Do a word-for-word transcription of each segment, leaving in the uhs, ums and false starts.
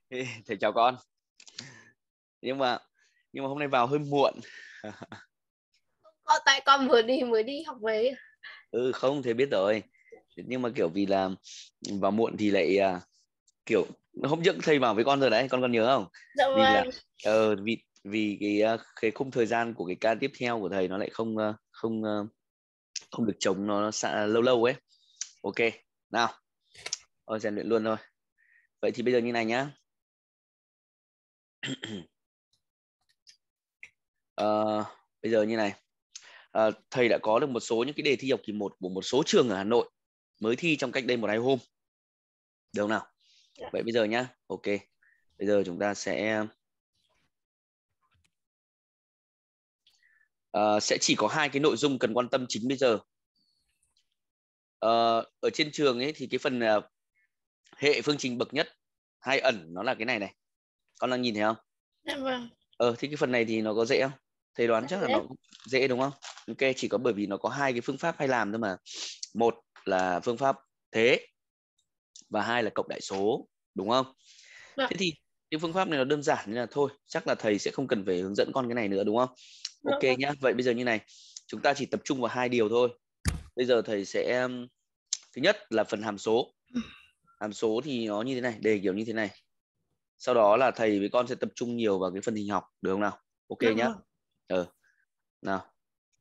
Thầy chào con. Nhưng mà nhưng mà hôm nay vào hơi muộn. Có, tại con vừa đi mới đi học về. Ừ không, thầy biết rồi. Nhưng mà kiểu vì là vào muộn thì lại à, kiểu hôm trước thầy vào với con rồi đấy, con còn nhớ không? Dạ Vì là vâng. ờ, vì vì cái à, cái khung thời gian của cái ca tiếp theo của thầy nó lại không à, không à, không được chống nó xa, lâu lâu ấy. Ok, nào, thôi rèn luyện luôn thôi. Vậy thì bây giờ như này nhá. Ờ, bây giờ như này. Ờ, thầy đã có được một số những cái đề thi học kỳ một của một số trường ở Hà Nội mới thi trong cách đây một hai hôm, được không nào? Dạ. Vậy bây giờ nhá, ok. Bây giờ chúng ta sẽ ờ, sẽ chỉ có hai cái nội dung cần quan tâm chính bây giờ. Ờ, ở trên trường ấy thì cái phần ờ, hệ phương trình bậc nhất hai ẩn nó là cái này này. Con đang nhìn thấy không? Dạ vâng. Ờ thì cái phần này thì nó có dễ không? Thầy đoán Dạ chắc là dễ. nó cũng dễ đúng không? Ok, chỉ có bởi vì nó có hai cái phương pháp hay làm thôi mà. Một là phương pháp thế và hai là cộng đại số, đúng không? Dạ. Thế thì cái phương pháp này nó đơn giản nên là thôi, chắc là thầy sẽ không cần phải hướng dẫn con cái này nữa đúng không? Dạ Ok vâng. nhá. Vậy bây giờ như này, chúng ta chỉ tập trung vào hai điều thôi. Bây giờ thầy sẽ um, thứ nhất là phần hàm số. Hàm số thì nó như thế này, đề kiểu như thế này. Sau đó là thầy với con sẽ tập trung nhiều vào cái phần hình học, được không nào? Ok Dạ nhá. vâng. Ờ. Nào,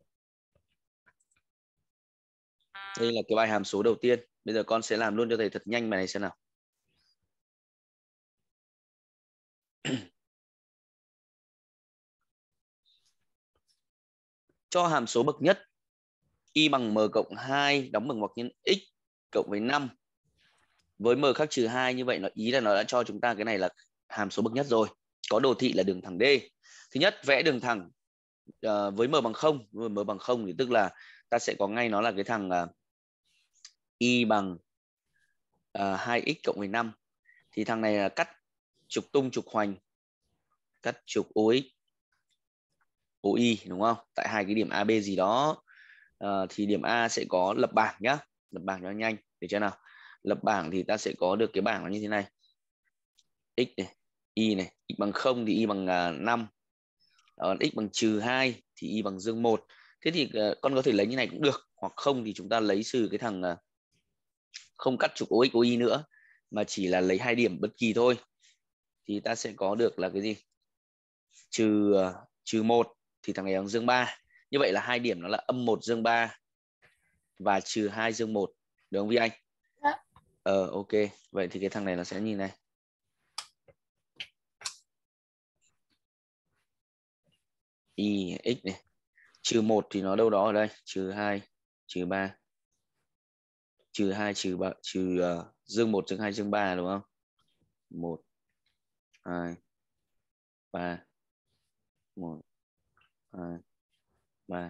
đây là cái bài hàm số đầu tiên. Bây giờ con sẽ làm luôn cho thầy thật nhanh bài này xem nào. Cho hàm số bậc nhất y bằng m cộng hai đóng bằng ngoặc nhân x cộng với năm với m khác trừ hai, như vậy nó ý là nó đã cho chúng ta cái này là hàm số bậc nhất rồi. Có đồ thị là đường thẳng D. Thứ nhất, vẽ đường thẳng uh, với m bằng không, với m bằng không thì tức là ta sẽ có ngay nó là cái thằng uh, y bằng uh, hai x cộng với năm. Thì thằng này là cắt trục tung trục hoành, cắt trục O X O Y đúng không? Tại hai cái điểm a bê gì đó. Uh, thì điểm A sẽ có lập bảng nhá, lập bảng cho nhanh để cho nào. Lập bảng thì ta sẽ có được cái bảng nó như thế này. X này, y này, x bằng không thì y bằng uh, năm. Còn x bằng trừ hai thì y bằng dương một. Thế thì uh, con có thể lấy như này cũng được, hoặc không thì chúng ta lấy từ cái thằng uh, không cắt trục O X O Y nữa mà chỉ là lấy hai điểm bất kỳ thôi. Thì ta sẽ có được là cái gì? Trừ uh, trừ một thì thằng này bằng dương ba. Như vậy là hai điểm nó là âm một dương ba và trừ hai dương một, được không Vi Anh? Dạ. Ờ ok, vậy thì cái thằng này nó sẽ như này. Y x này, trừ một thì nó đâu đó ở đây, trừ hai, trừ ba, trừ hai, trừ ba, trừ uh, dương một, dương hai, dương ba đúng không? một, hai, ba, một, hai, ba.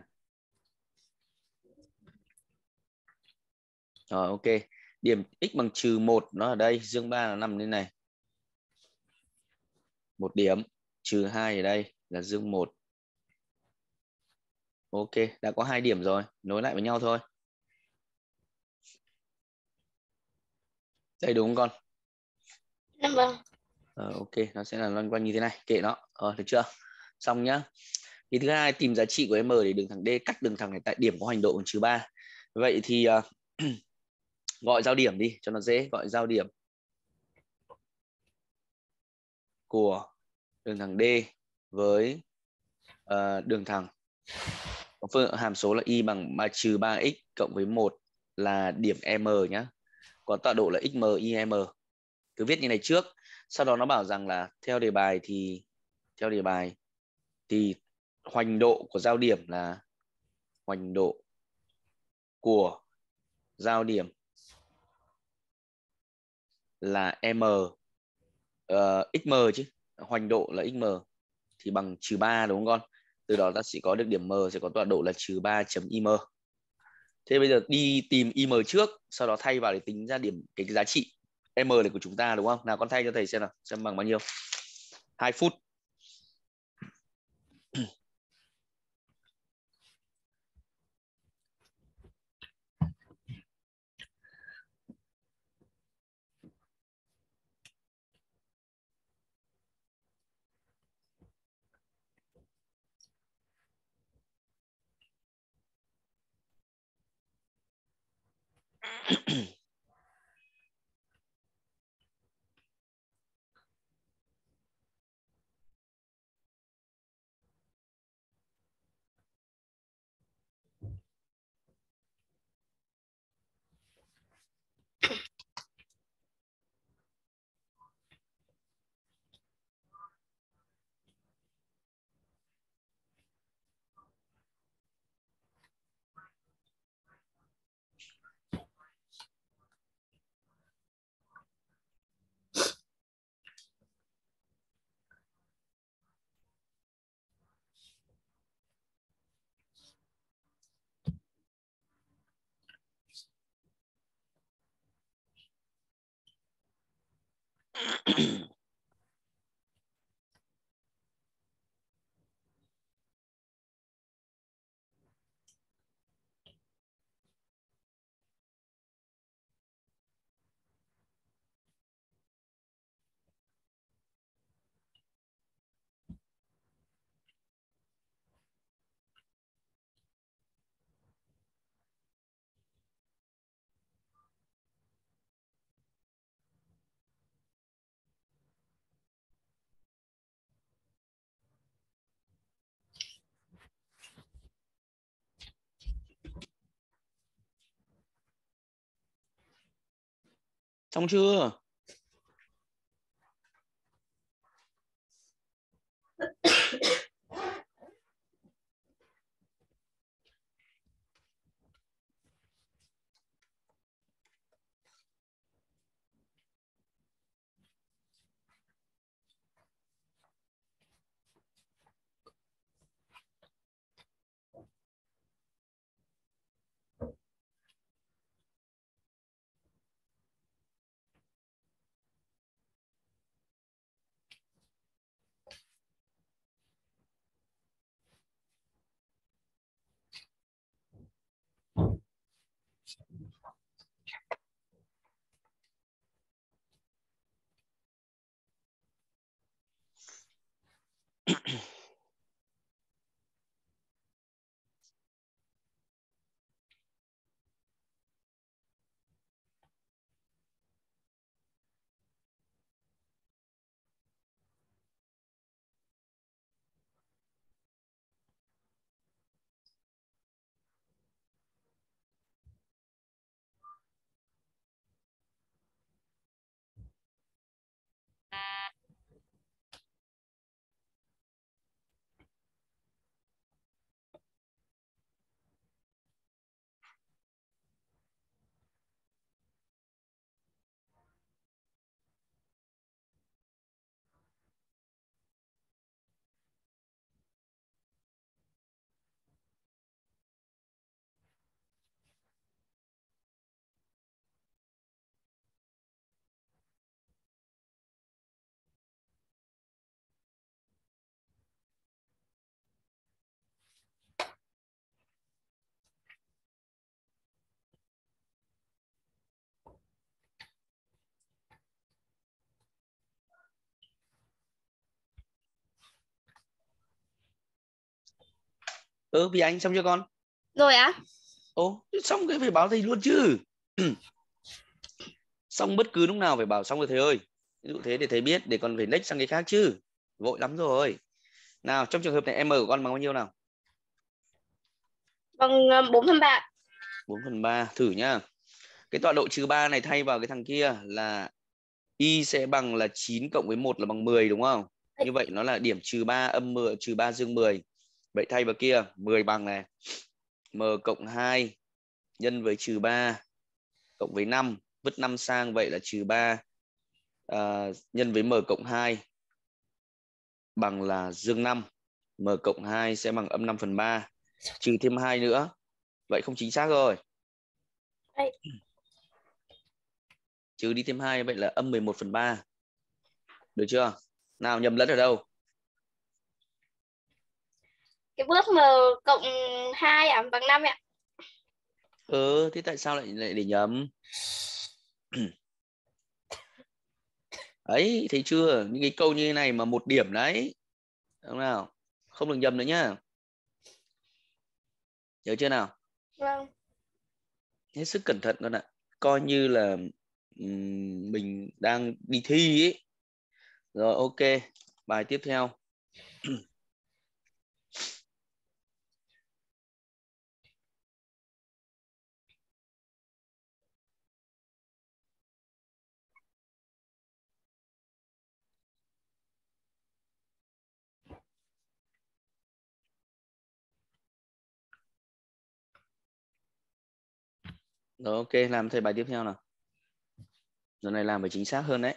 Rồi ok, điểm x bằng trừ một nó ở đây, dương ba nó nằm lên này. Một điểm, trừ hai ở đây là dương một. Ok, đã có hai điểm rồi, nối lại với nhau thôi. Đây đúng không con? Dạ vâng. Ờ, ok, nó sẽ là loanh quanh như thế này, kệ nó. Ờ, được chưa? Xong nhá. Thì thứ hai, tìm giá trị của M để đường thẳng D cắt đường thẳng này tại điểm có hoành độ bằng trừ ba. Vậy thì uh, gọi giao điểm đi cho nó dễ. Gọi giao điểm của đường thẳng D với uh, đường thẳng có phương hàm số là y bằng trừ ba x cộng với một là điểm M nhá. Có tọa độ là xm im. Cứ viết như này trước. Sau đó nó bảo rằng là theo đề bài thì theo đề bài thì hoành độ của giao điểm là hoành độ của giao điểm là m uh, xm chứ, hoành độ là xm thì bằng trừ ba đúng không con? Từ đó ta sẽ có được điểm m sẽ có tọa độ là trừ ba chấm im. Thế bây giờ đi tìm im trước, sau đó thay vào để tính ra điểm cái, cái giá trị m này của chúng ta đúng không? Nào con thay cho thầy xem nào, xem bằng bao nhiêu. hai phút. Xong chưa? Ừ, vì anh xong chưa con? Rồi á? Ồ, xong cái phải báo thầy luôn chứ. Xong bất cứ lúc nào phải bảo xong rồi thầy ơi. Ví dụ thế để thầy biết, để còn phải next sang cái khác chứ. Vội lắm rồi. Nào, trong trường hợp này M của con bằng bao nhiêu nào? Bằng bốn phần ba. bốn phần ba, thử nhá. Cái tọa độ trừ ba này thay vào cái thằng kia là y sẽ bằng là chín cộng với một là bằng mười đúng không? Như vậy nó là điểm trừ ba âm mười, trừ ba dương mười. Vậy thay vào kia, mười bằng này. M cộng hai nhân với trừ ba cộng với năm, vứt năm sang, vậy là trừ ba uh, nhân với M cộng hai bằng là dương năm. M cộng hai sẽ bằng âm năm phần ba. Trừ thêm hai nữa. Vậy không chính xác rồi. Đây. Trừ đi thêm hai, vậy là âm mười một phần ba. Được chưa? Nào, nhầm lẫn ở đâu? Cái bước M cộng hai à, bằng năm ạ. Ừ, thế tại sao lại lại để nhầm? Đấy, thấy chưa? Những cái câu như thế này mà một điểm đấy. Đúng nào? Không được nhầm nữa nhá. Nhớ chưa nào? Vâng. Hết sức cẩn thận con ạ. coi như là um, mình đang đi thi ấy. Rồi ok, bài tiếp theo. Rồi ok, làm thầy bài tiếp theo nào. Giờ này làm phải chính xác hơn đấy.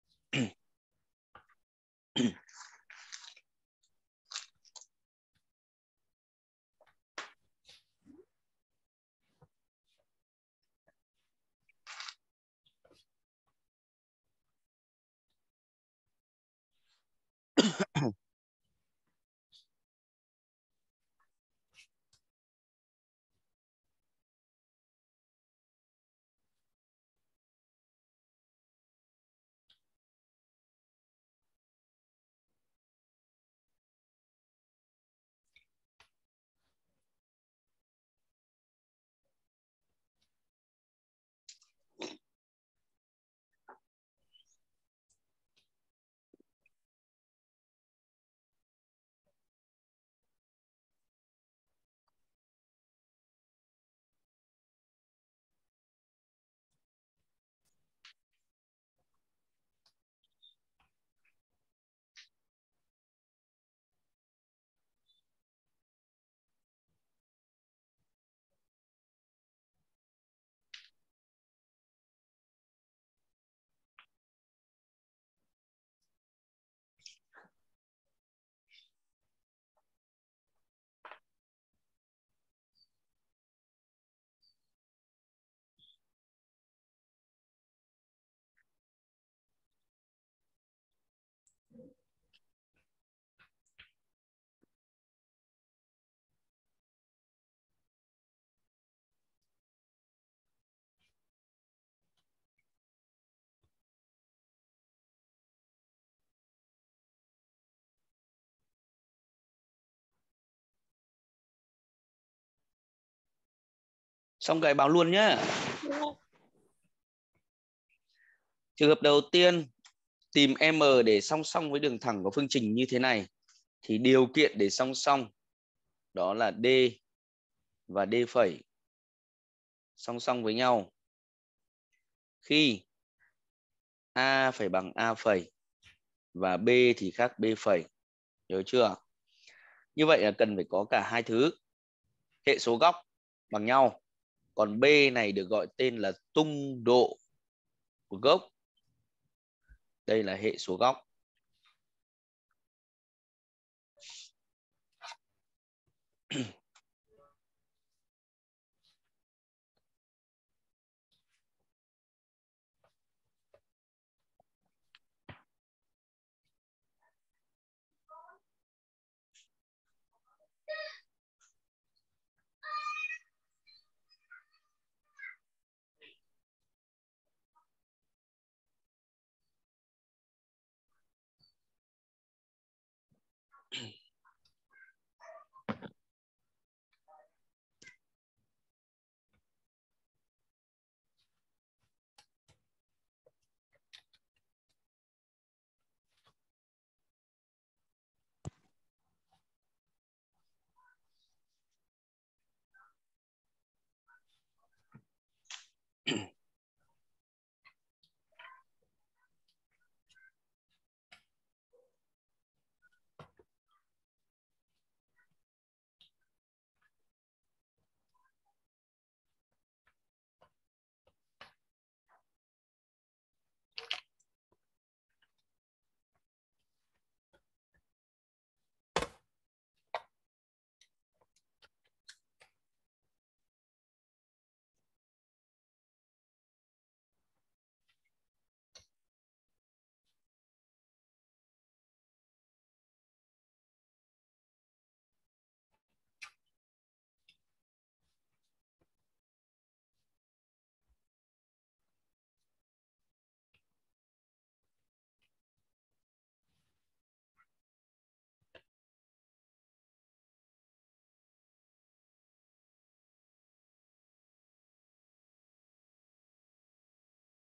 Xong cái báo luôn nhá. Trường hợp đầu tiên, tìm m để song song với đường thẳng của phương trình như thế này thì điều kiện để song song đó là d và d phẩy song song với nhau khi a phải bằng a phẩy và b thì khác b phẩy. Nhớ chưa? Như vậy là cần phải có cả hai thứ. Hệ số góc bằng nhau, còn b này được gọi tên là tung độ của gốc. Đây là hệ số góc.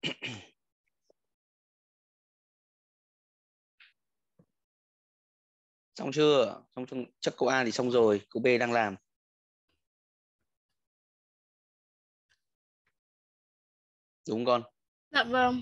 Xong chưa? Xong chưa? Chắc câu A thì xong rồi, câu B đang làm. Đúng con? Dạ vâng.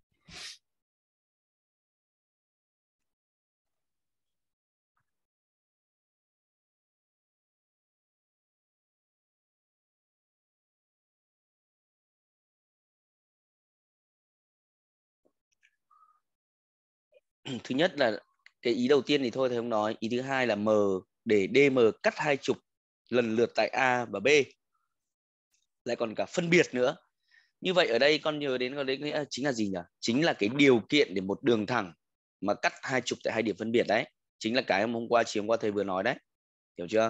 Thứ nhất là cái ý đầu tiên thì thôi thầy không nói. Ý thứ hai là M để D M cắt hai trục lần lượt tại A và B. Lại còn cả phân biệt nữa. Như vậy ở đây con nhớ đến con đấy nghĩa chính là gì nhỉ? Chính là cái điều kiện để một đường thẳng mà cắt hai trục tại hai điểm phân biệt đấy. Chính là cái hôm qua chiều hôm qua thầy vừa nói đấy. Hiểu chưa?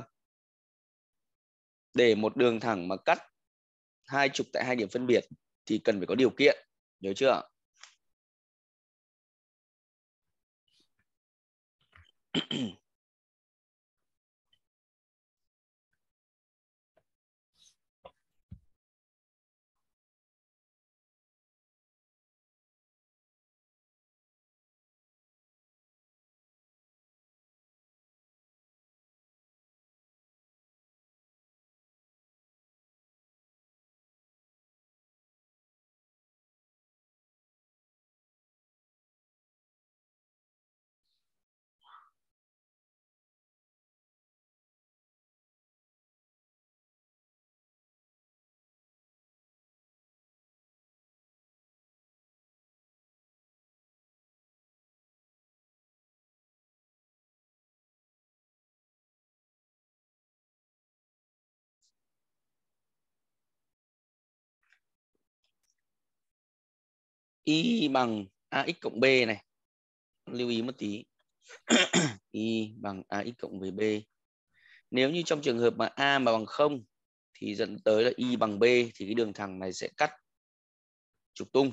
Để một đường thẳng mà cắt hai trục tại hai điểm phân biệt thì cần phải có điều kiện. Nhớ chưa? Y bằng ax cộng b này. Lưu ý một tí. Y bằng ax cộng với b. Nếu như trong trường hợp mà A mà bằng không thì dẫn tới là Y bằng B thì cái đường thẳng này sẽ cắt trục tung.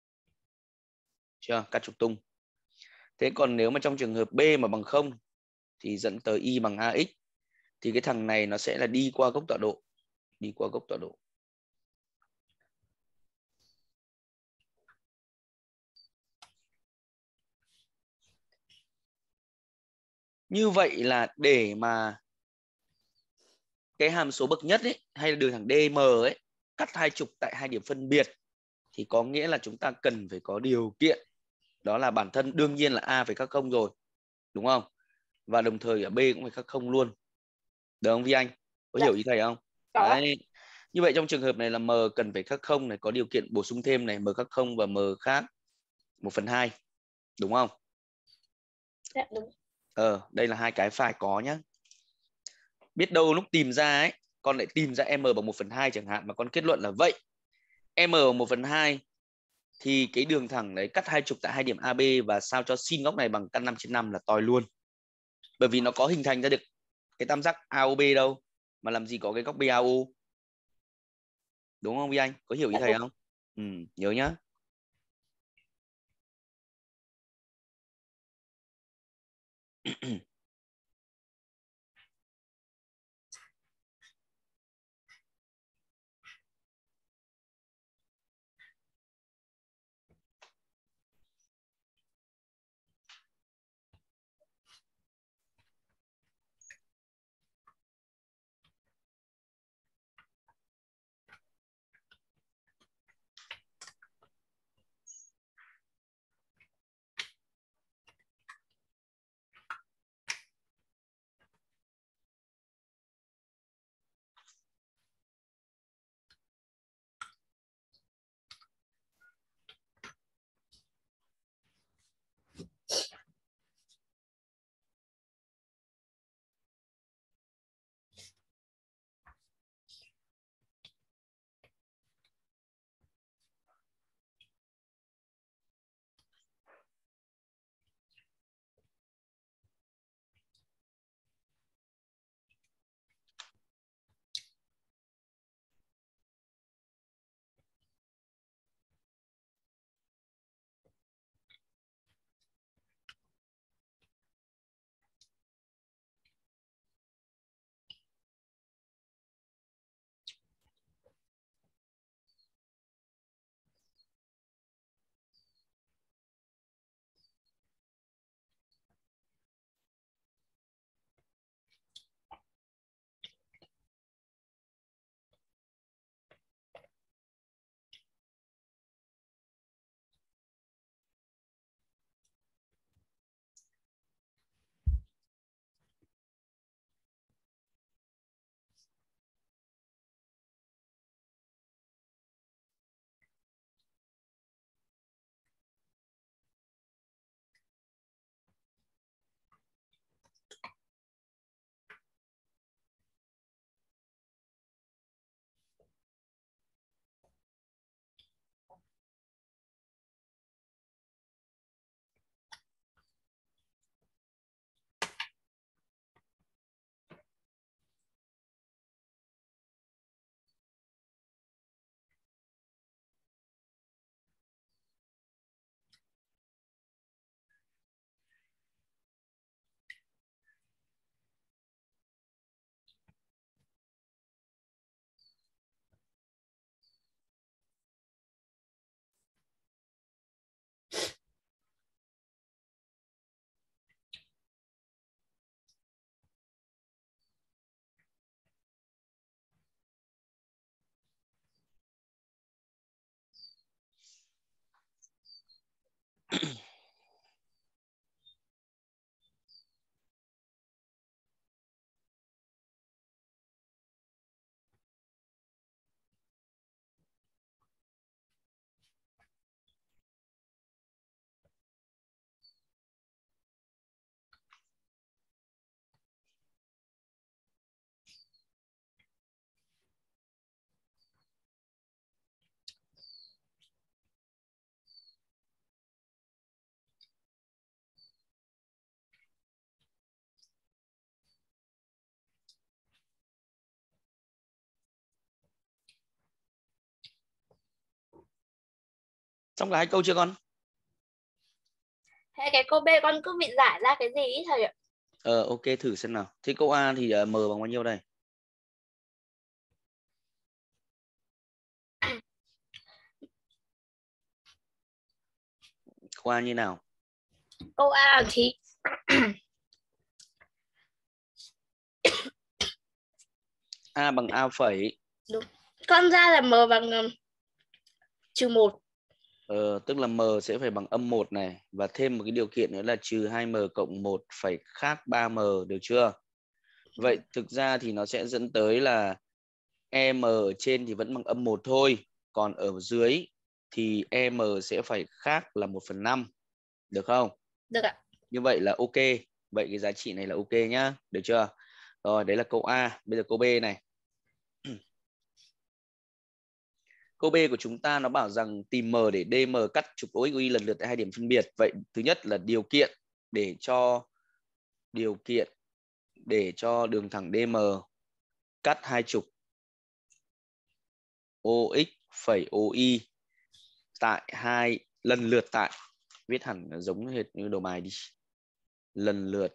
Chưa? Cắt trục tung. Thế còn nếu mà trong trường hợp B mà bằng không thì dẫn tới Y bằng ax thì cái thằng này nó sẽ là đi qua gốc tọa độ. Đi qua gốc tọa độ. Như vậy là để mà cái hàm số bậc nhất ấy hay là đường thẳng D M ấy cắt hai trục tại hai điểm phân biệt thì có nghĩa là chúng ta cần phải có điều kiện, đó là bản thân đương nhiên là A phải khắc không rồi, đúng không? Và đồng thời ở B cũng phải khắc không luôn. Được không Vi Anh? Có Dạ. hiểu ý thầy không? Có. Đấy. Như vậy trong trường hợp này là M cần phải khắc không này, có điều kiện bổ sung thêm này, M khắc không và M khác một phần hai. Đúng không? Dạ đúng. Ờ, đây là hai cái phải có nhá. Biết đâu lúc tìm ra ấy, con lại tìm ra M bằng một phần hai chẳng hạn mà con kết luận là vậy. M bằng một phần hai thì cái đường thẳng đấy cắt hai trục tại hai điểm A B và sao cho sin góc này bằng căn năm trên năm là toi luôn. Bởi vì nó có hình thành ra được cái tam giác A O B đâu, mà làm gì có cái góc B A O. Đúng không Vi Anh? Có hiểu ý Dạ thầy đúng. không? Ừ, nhớ nhá. Xong cả hai câu chưa con? Thế cái câu B con cứ bị giải ra cái gì ý thầy ạ? Ờ ok, thử xem nào. Thế câu A thì uh, m bằng bao nhiêu đây? Câu A như nào? Câu A thì A bằng A phẩy. đúng. Con ra là m bằng um, trừ một. Ờ, tức là m sẽ phải bằng âm một này. Và thêm một cái điều kiện nữa là trừ hai m cộng một phải khác ba m, được chưa? Vậy thực ra thì nó sẽ dẫn tới là em ở trên thì vẫn bằng âm một thôi. Còn ở dưới thì em sẽ phải khác là một phần năm. Được không? Được ạ. Như vậy là ok. Vậy cái giá trị này là ok nhá. Được chưa? Rồi, đấy là câu A. Bây giờ câu B này. Câu B của chúng ta nó bảo rằng tìm m để dm cắt trục o ích o y lần lượt tại hai điểm phân biệt. Vậy thứ nhất là điều kiện để cho điều kiện để cho đường thẳng dm cắt hai trục o ích phẩy o y tại hai lần lượt tại, viết hẳn giống hệt như đầu bài đi, lần lượt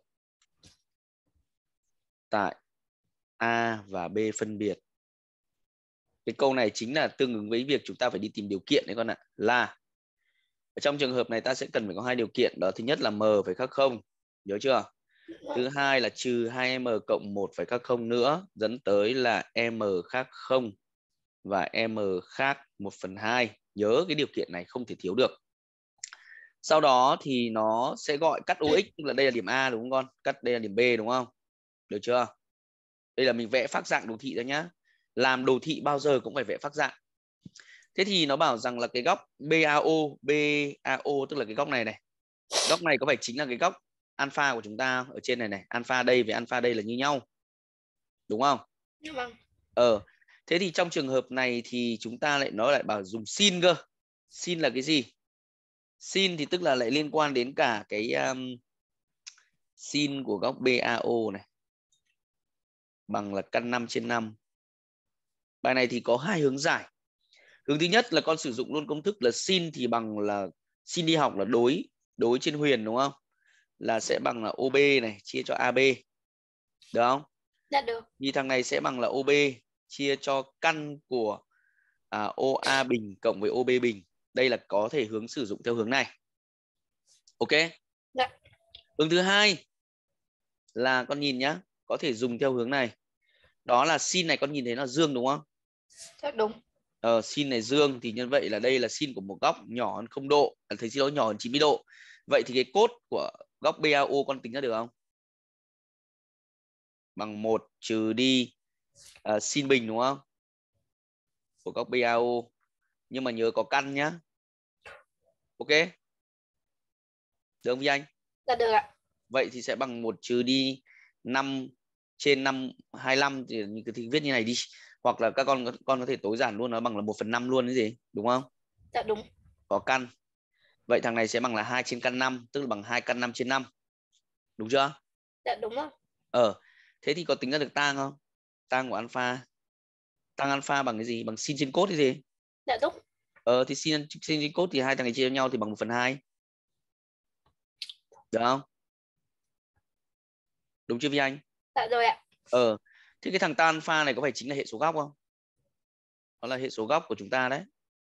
tại A và B phân biệt. Cái câu này chính là tương ứng với việc chúng ta phải đi tìm điều kiện đấy con ạ. Là ở trong trường hợp này ta sẽ cần phải có hai điều kiện, đó thứ nhất là m phải khác không, nhớ chưa? Thứ hai là trừ hai m cộng một phải khác không nữa, dẫn tới là m khác không và m khác một phần hai. Nhớ cái điều kiện này không thể thiếu được. Sau đó thì nó sẽ gọi cắt o ích, tức là đây là điểm A đúng không con? Cắt đây là điểm B đúng không? Được chưa? Đây là mình vẽ phác dạng đồ thị ra nhá. Làm đồ thị bao giờ cũng phải vẽ phác dạng. Thế thì nó bảo rằng là cái góc bê a o, bê a o tức là cái góc này này. Góc này có phải chính là cái góc alpha của chúng ta ở trên này này. Alpha đây với alpha đây là như nhau. Đúng không? Vâng. Ờ. Thế thì trong trường hợp này thì chúng ta lại nói lại bảo dùng sin cơ. Sin là cái gì? Sin thì tức là lại liên quan đến cả cái um, sin của góc bê a o này bằng là căn năm trên năm. Bài này thì có hai hướng giải. Hướng thứ nhất là con sử dụng luôn công thức là sin thì bằng là sin đi học là đối đối trên huyền đúng không? Là sẽ bằng là o bê này chia cho a bê. Được không? Dạ được. Thì thằng này sẽ bằng là o bê chia cho căn của à, o a bình cộng với o bê bình. Đây là có thể hướng sử dụng theo hướng này. Ok? Dạ. Hướng thứ hai là con nhìn nhá, có thể dùng theo hướng này. Đó là sin này con nhìn thấy là dương đúng không? Dạ đúng. Ờ, sin này dương thì như vậy là đây là sin của một góc nhỏ hơn không độ, à, thấy xin lỗi, nhỏ hơn chín mươi độ. Vậy thì cái cốt của góc bê a o con tính ra được không? Bằng một trừ đi uh, sin bình đúng không? Của góc bê a o. Nhưng mà nhớ có căn nhá. Ok? Được không Vi Anh? Dạ được ạ. Vậy thì sẽ bằng một trừ đi năm trên năm hai mươi lăm thì, thì viết như này đi. Hoặc là các con con có thể tối giản luôn, nó bằng là một phần năm luôn cái gì, đúng không? Dạ đúng. Có căn. Vậy thằng này sẽ bằng là hai trên căn năm, tức là bằng hai căn năm trên năm. Đúng chưa? Dạ đúng rồi. Ờ, thế thì có tính ra được tang không? Tang của alpha. Tang alpha bằng cái gì? Bằng sin trên cos cái gì? Dạ đúng. Ờ, thì sin, sin trên cos thì hai thằng này chia cho nhau thì bằng một phần hai. Được không? Đúng chưa Vi Anh? Dạ rồi ạ. Ờ, thế cái thằng tang alpha này có phải chính là hệ số góc không? Nó là hệ số góc của chúng ta đấy.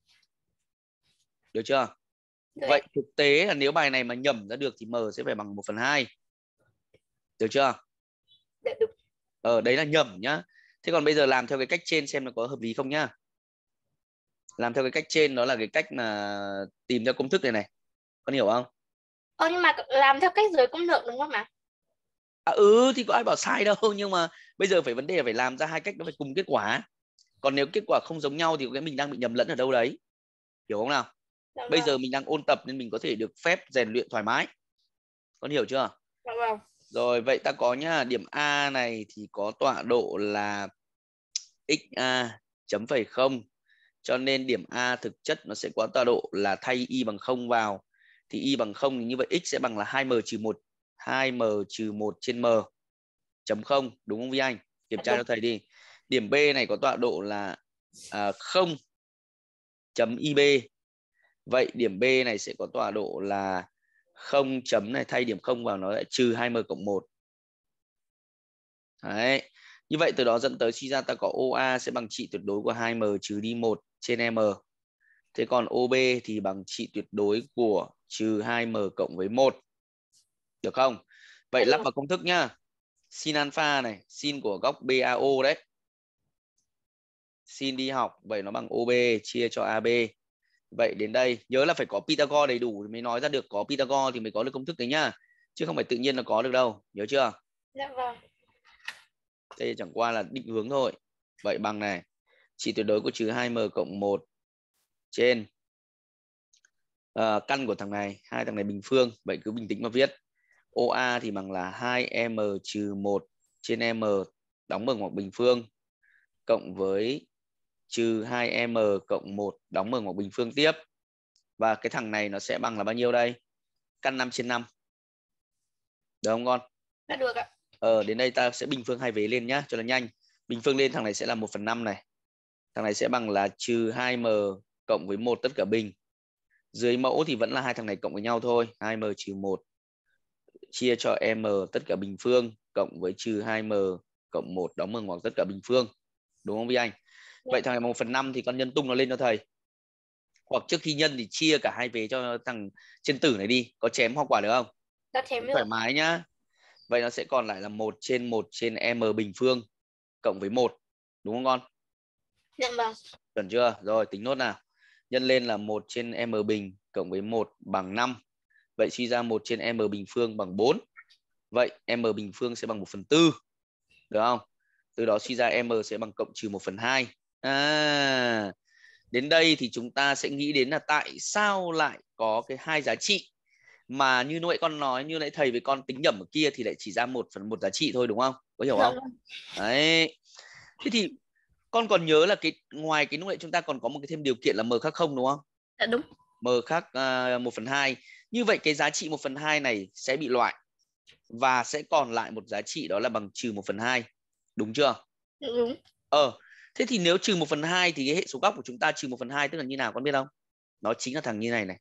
Được chưa? Được Vậy ạ. thực tế là nếu bài này mà nhẩm ra được thì m sẽ phải bằng một phần hai. Được chưa? Dạ đúng. Ờ, đấy là nhẩm nhá. Thế còn bây giờ làm theo cái cách trên xem nó có hợp lý không nhá. Làm theo cái cách trên đó là cái cách mà tìm theo công thức này này. Con hiểu không? Ờ nhưng mà làm theo cách dưới cũng được đúng không ạ? À, ừ thì có ai bảo sai đâu, nhưng mà bây giờ phải vấn đề là phải làm ra hai cách nó phải cùng kết quả. Còn nếu kết quả không giống nhau thì cái mình đang bị nhầm lẫn ở đâu đấy. Hiểu không nào? Dạ Bây giờ vâng. mình đang ôn tập nên mình có thể được phép rèn luyện thoải mái. Con hiểu chưa? Dạ vâng. Rồi vậy ta có nhá, điểm A này thì có tọa độ là xa chấm phẩy không. Cho nên điểm A thực chất nó sẽ có tọa độ là thay y bằng không vào. Thì y bằng không thì như vậy x sẽ bằng là hai m trừ một. hai m trừ một trên m chấm không. Đúng không Vi Anh? Kiểm Dạ tra đúng. cho thầy đi. Điểm B này có tọa độ là à, không chấm ib. Vậy điểm B này sẽ có tọa độ là không chấm này, thay điểm không vào nó lại trừ hai m cộng một. Đấy. Như vậy từ đó dẫn tới suy ra ta có o a sẽ bằng trị tuyệt đối của hai m trừ đi một trên m. Thế còn o bê thì bằng trị tuyệt đối của trừ hai m cộng với một. Được không? Vậy lắp vào công thức nhá. Sin alpha này, sin của góc bê a o đấy. Sin đi học, vậy nó bằng o bê chia cho a bê. Vậy đến đây, nhớ là phải có Pythagore đầy đủ mới nói ra được, có Pythagore thì mới có được công thức đấy nhá. Chứ không phải tự nhiên là có được đâu, nhớ chưa? Dạ vâng. Đây chẳng qua là định hướng thôi. Vậy bằng này, trị tuyệt đối của trừ hai m cộng một trên uh, căn của thằng này, hai thằng này bình phương, vậy cứ bình tĩnh mà viết. o a thì bằng là hai m trừ một trên m đóng bằng ngoặc bình phương cộng với trừ hai m cộng một đóng bằng ngoặc bình phương tiếp. Và cái thằng này nó sẽ bằng là bao nhiêu đây? Căn năm trên năm. Được không con? Đã được ạ. Ờ, đến đây ta sẽ bình phương hai vế lên nhá, cho nó nhanh. Bình phương lên thằng này sẽ là một phần năm này. Thằng này sẽ bằng là trừ hai m cộng với một tất cả bình. Dưới mẫu thì vẫn là hai thằng này cộng với nhau thôi. hai m trừ một chia cho m tất cả bình phương cộng với trừ hai m cộng một đóng bằng ngoặc tất cả bình phương. Đúng không Vi Anh? Vậy thằng này một phần năm thì con nhân tung nó lên cho thầy. Hoặc trước khi nhân thì chia cả hai vế cho thằng trên tử này đi. Có chém hoa quả được không? Đã chém được. Thoải mái nhá. Vậy nó sẽ còn lại là một trên một trên m bình phương cộng với một. Đúng không con? Dạ vâng. Chuẩn chưa? Rồi tính nốt nào. Nhân lên là một trên m bình cộng với một bằng năm. Vậy suy ra một trên m bình phương bằng bốn. Vậy m bình phương sẽ bằng một phần tư. Được không? Từ đó suy ra m sẽ bằng cộng trừ một phần hai. À, đến đây thì chúng ta sẽ nghĩ đến là tại sao lại có cái hai giá trị mà như nãy con nói, như nãy thầy với con tính nhẩm ở kia thì lại chỉ ra một phần một giá trị thôi, đúng không? Có hiểu không? Đấy. Thế thì con còn nhớ là cái ngoài cái lúc nãy chúng ta còn có một cái thêm điều kiện là m khác không, đúng không? Dạ đúng. M khác uh, một phần hai. Như vậy cái giá trị một phần hai này sẽ bị loại và sẽ còn lại một giá trị đó là bằng trừ một phần hai. Đúng chưa? Đúng. Ờ, thế thì nếu trừ một phần hai thì cái hệ số góc của chúng ta trừ một phần hai tức là như nào con biết không? Nó chính là thằng như này này.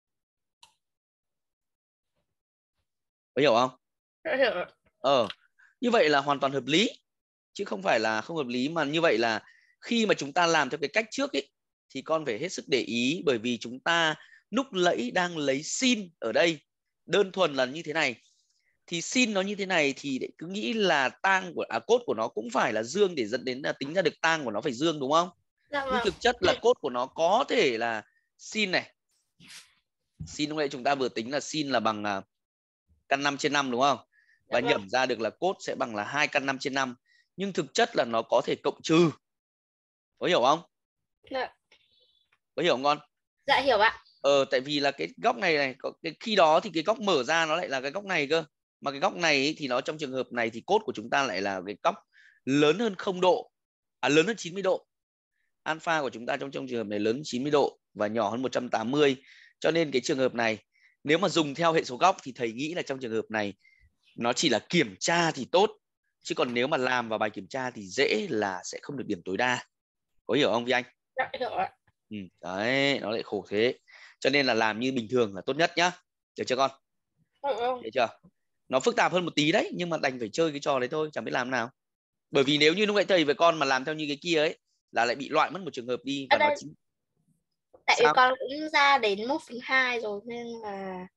Có hiểu không? Đã hiểu. Ờ, như vậy là hoàn toàn hợp lý. Chứ không phải là không hợp lý, mà như vậy là khi mà chúng ta làm theo cái cách trước ấy thì con phải hết sức để ý, bởi vì chúng ta lúc nãy đang lấy sin ở đây đơn thuần là như thế này. Thì sin nó như thế này thì để cứ nghĩ là tang của à, cốt của nó cũng phải là dương để dẫn đến là tính ra được tang của nó phải dương, đúng không? Dạ vâng. Nhưng thực chất là cốt của nó có thể là sin này. Sin lúc nãy chúng ta vừa tính là sin là bằng uh, căn năm trên năm, đúng không? Và Dạ nhẩm vâng. ra được là cốt sẽ bằng là hai căn năm trên năm. Nhưng thực chất là nó có thể cộng trừ. Có hiểu không? Dạ. Có hiểu không con? Dạ hiểu ạ. Ờ, tại vì là cái góc này này, cái, khi đó thì cái góc mở ra nó lại là cái góc này cơ. Mà cái góc này ấy, thì nó trong trường hợp này thì cốt của chúng ta lại là cái góc lớn hơn không độ. À, lớn hơn chín mươi độ. Alpha của chúng ta trong, trong trường hợp này lớn hơn chín mươi độ và nhỏ hơn một trăm tám mươi. Cho nên cái trường hợp này, nếu mà dùng theo hệ số góc thì thầy nghĩ là trong trường hợp này nó chỉ là kiểm tra thì tốt. Chứ còn nếu mà làm vào bài kiểm tra thì dễ là sẽ không được điểm tối đa. Có hiểu không Vi Anh? Dạ hiểu ạ. Ừ, đấy, nó lại khổ thế. Cho nên là làm như bình thường là tốt nhất nhá. Được chưa con? Ừ. Được chưa? Nó phức tạp hơn một tí đấy, nhưng mà đành phải chơi cái trò đấy thôi, chẳng biết làm nào. Bởi vì nếu như lúc nãy thầy với con mà làm theo như cái kia ấy là lại bị loại mất một trường hợp đi. Và Ở nó đây, chính... tại vì Sao? con cũng ra đến một phần hai rồi nên là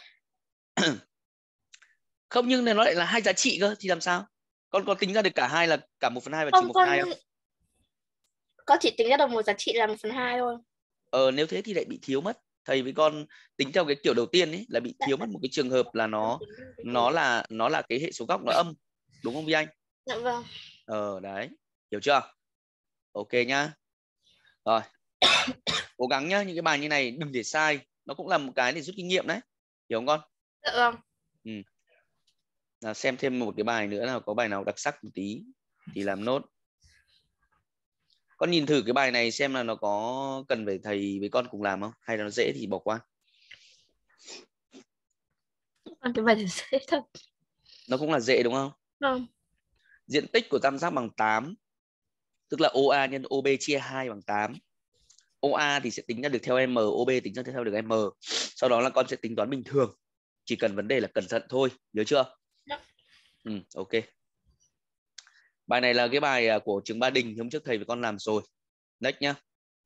Không, nhưng nó lại là hai giá trị cơ thì làm sao? Con có tính ra được cả hai là cả một phần hai và trừ không, một phần con hai không? con chỉ tính ra được một giá trị là một phần hai thôi. Ờ, nếu thế thì lại bị thiếu mất. Thầy với con tính theo cái kiểu đầu tiên ấy là bị Dạ, thiếu mất một cái trường hợp là nó nó là nó là cái hệ số góc nó âm, đúng không Vi Anh? dạ vâng. Ờ đấy, hiểu chưa? Ok nhá. Rồi. Cố gắng nhá, những cái bài như này đừng để sai, nó cũng là một cái để rút kinh nghiệm đấy. Hiểu không con? Dạ vâng. Ừ. Nào, xem thêm một cái bài nữa nào, có bài nào đặc sắc một tí thì làm nốt. Con nhìn thử cái bài này xem là nó có cần phải thầy với con cùng làm không? Hay là nó dễ thì bỏ qua? Cái bài này dễ thật. Nó cũng là dễ đúng không? Vâng. Diện tích của tam giác bằng tám. Tức là o a nhân o bê chia hai bằng tám. ô a thì sẽ tính ra được theo m, ô bê tính ra theo được m. Sau đó là con sẽ tính toán bình thường. Chỉ cần vấn đề là cẩn thận thôi, nhớ chưa? Ừ, ok. Bài này là cái bài của trường Ba Đình, hôm trước thầy với con làm rồi. Next nhá.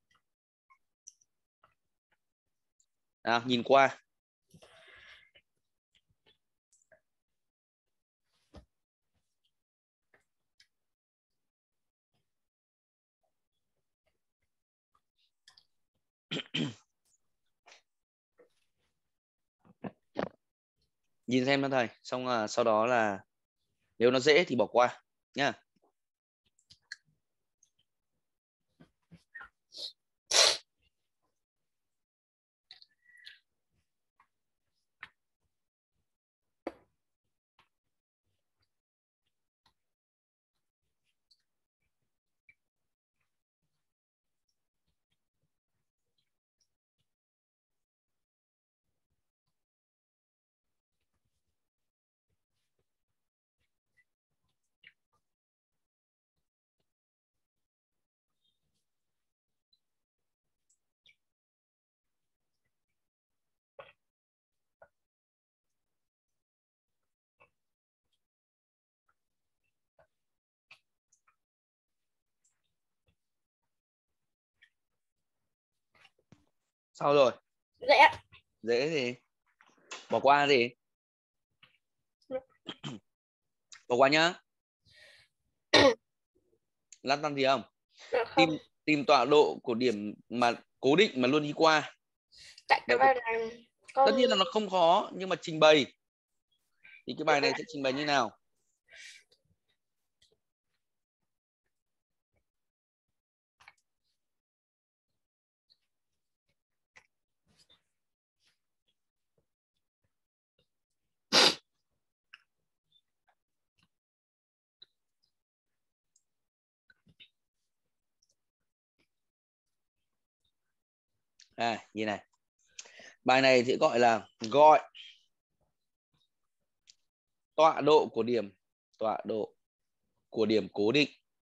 À, nhìn qua. Nhìn xem đó thầy, xong là sau đó là nếu nó dễ thì bỏ qua nhá. Sao rồi? Dễ ạ. Dễ gì? Bỏ qua gì? Bỏ qua nhá. Lăn tăn gì không? Được Tìm không? tìm tọa độ của điểm mà cố định mà luôn đi qua. Tại cái bài này con... Tất nhiên là nó không khó, nhưng mà trình bày thì cái bài này sẽ trình bày như nào? À, như này. Bài này thì gọi là gọi tọa độ của điểm, tọa độ của điểm cố định.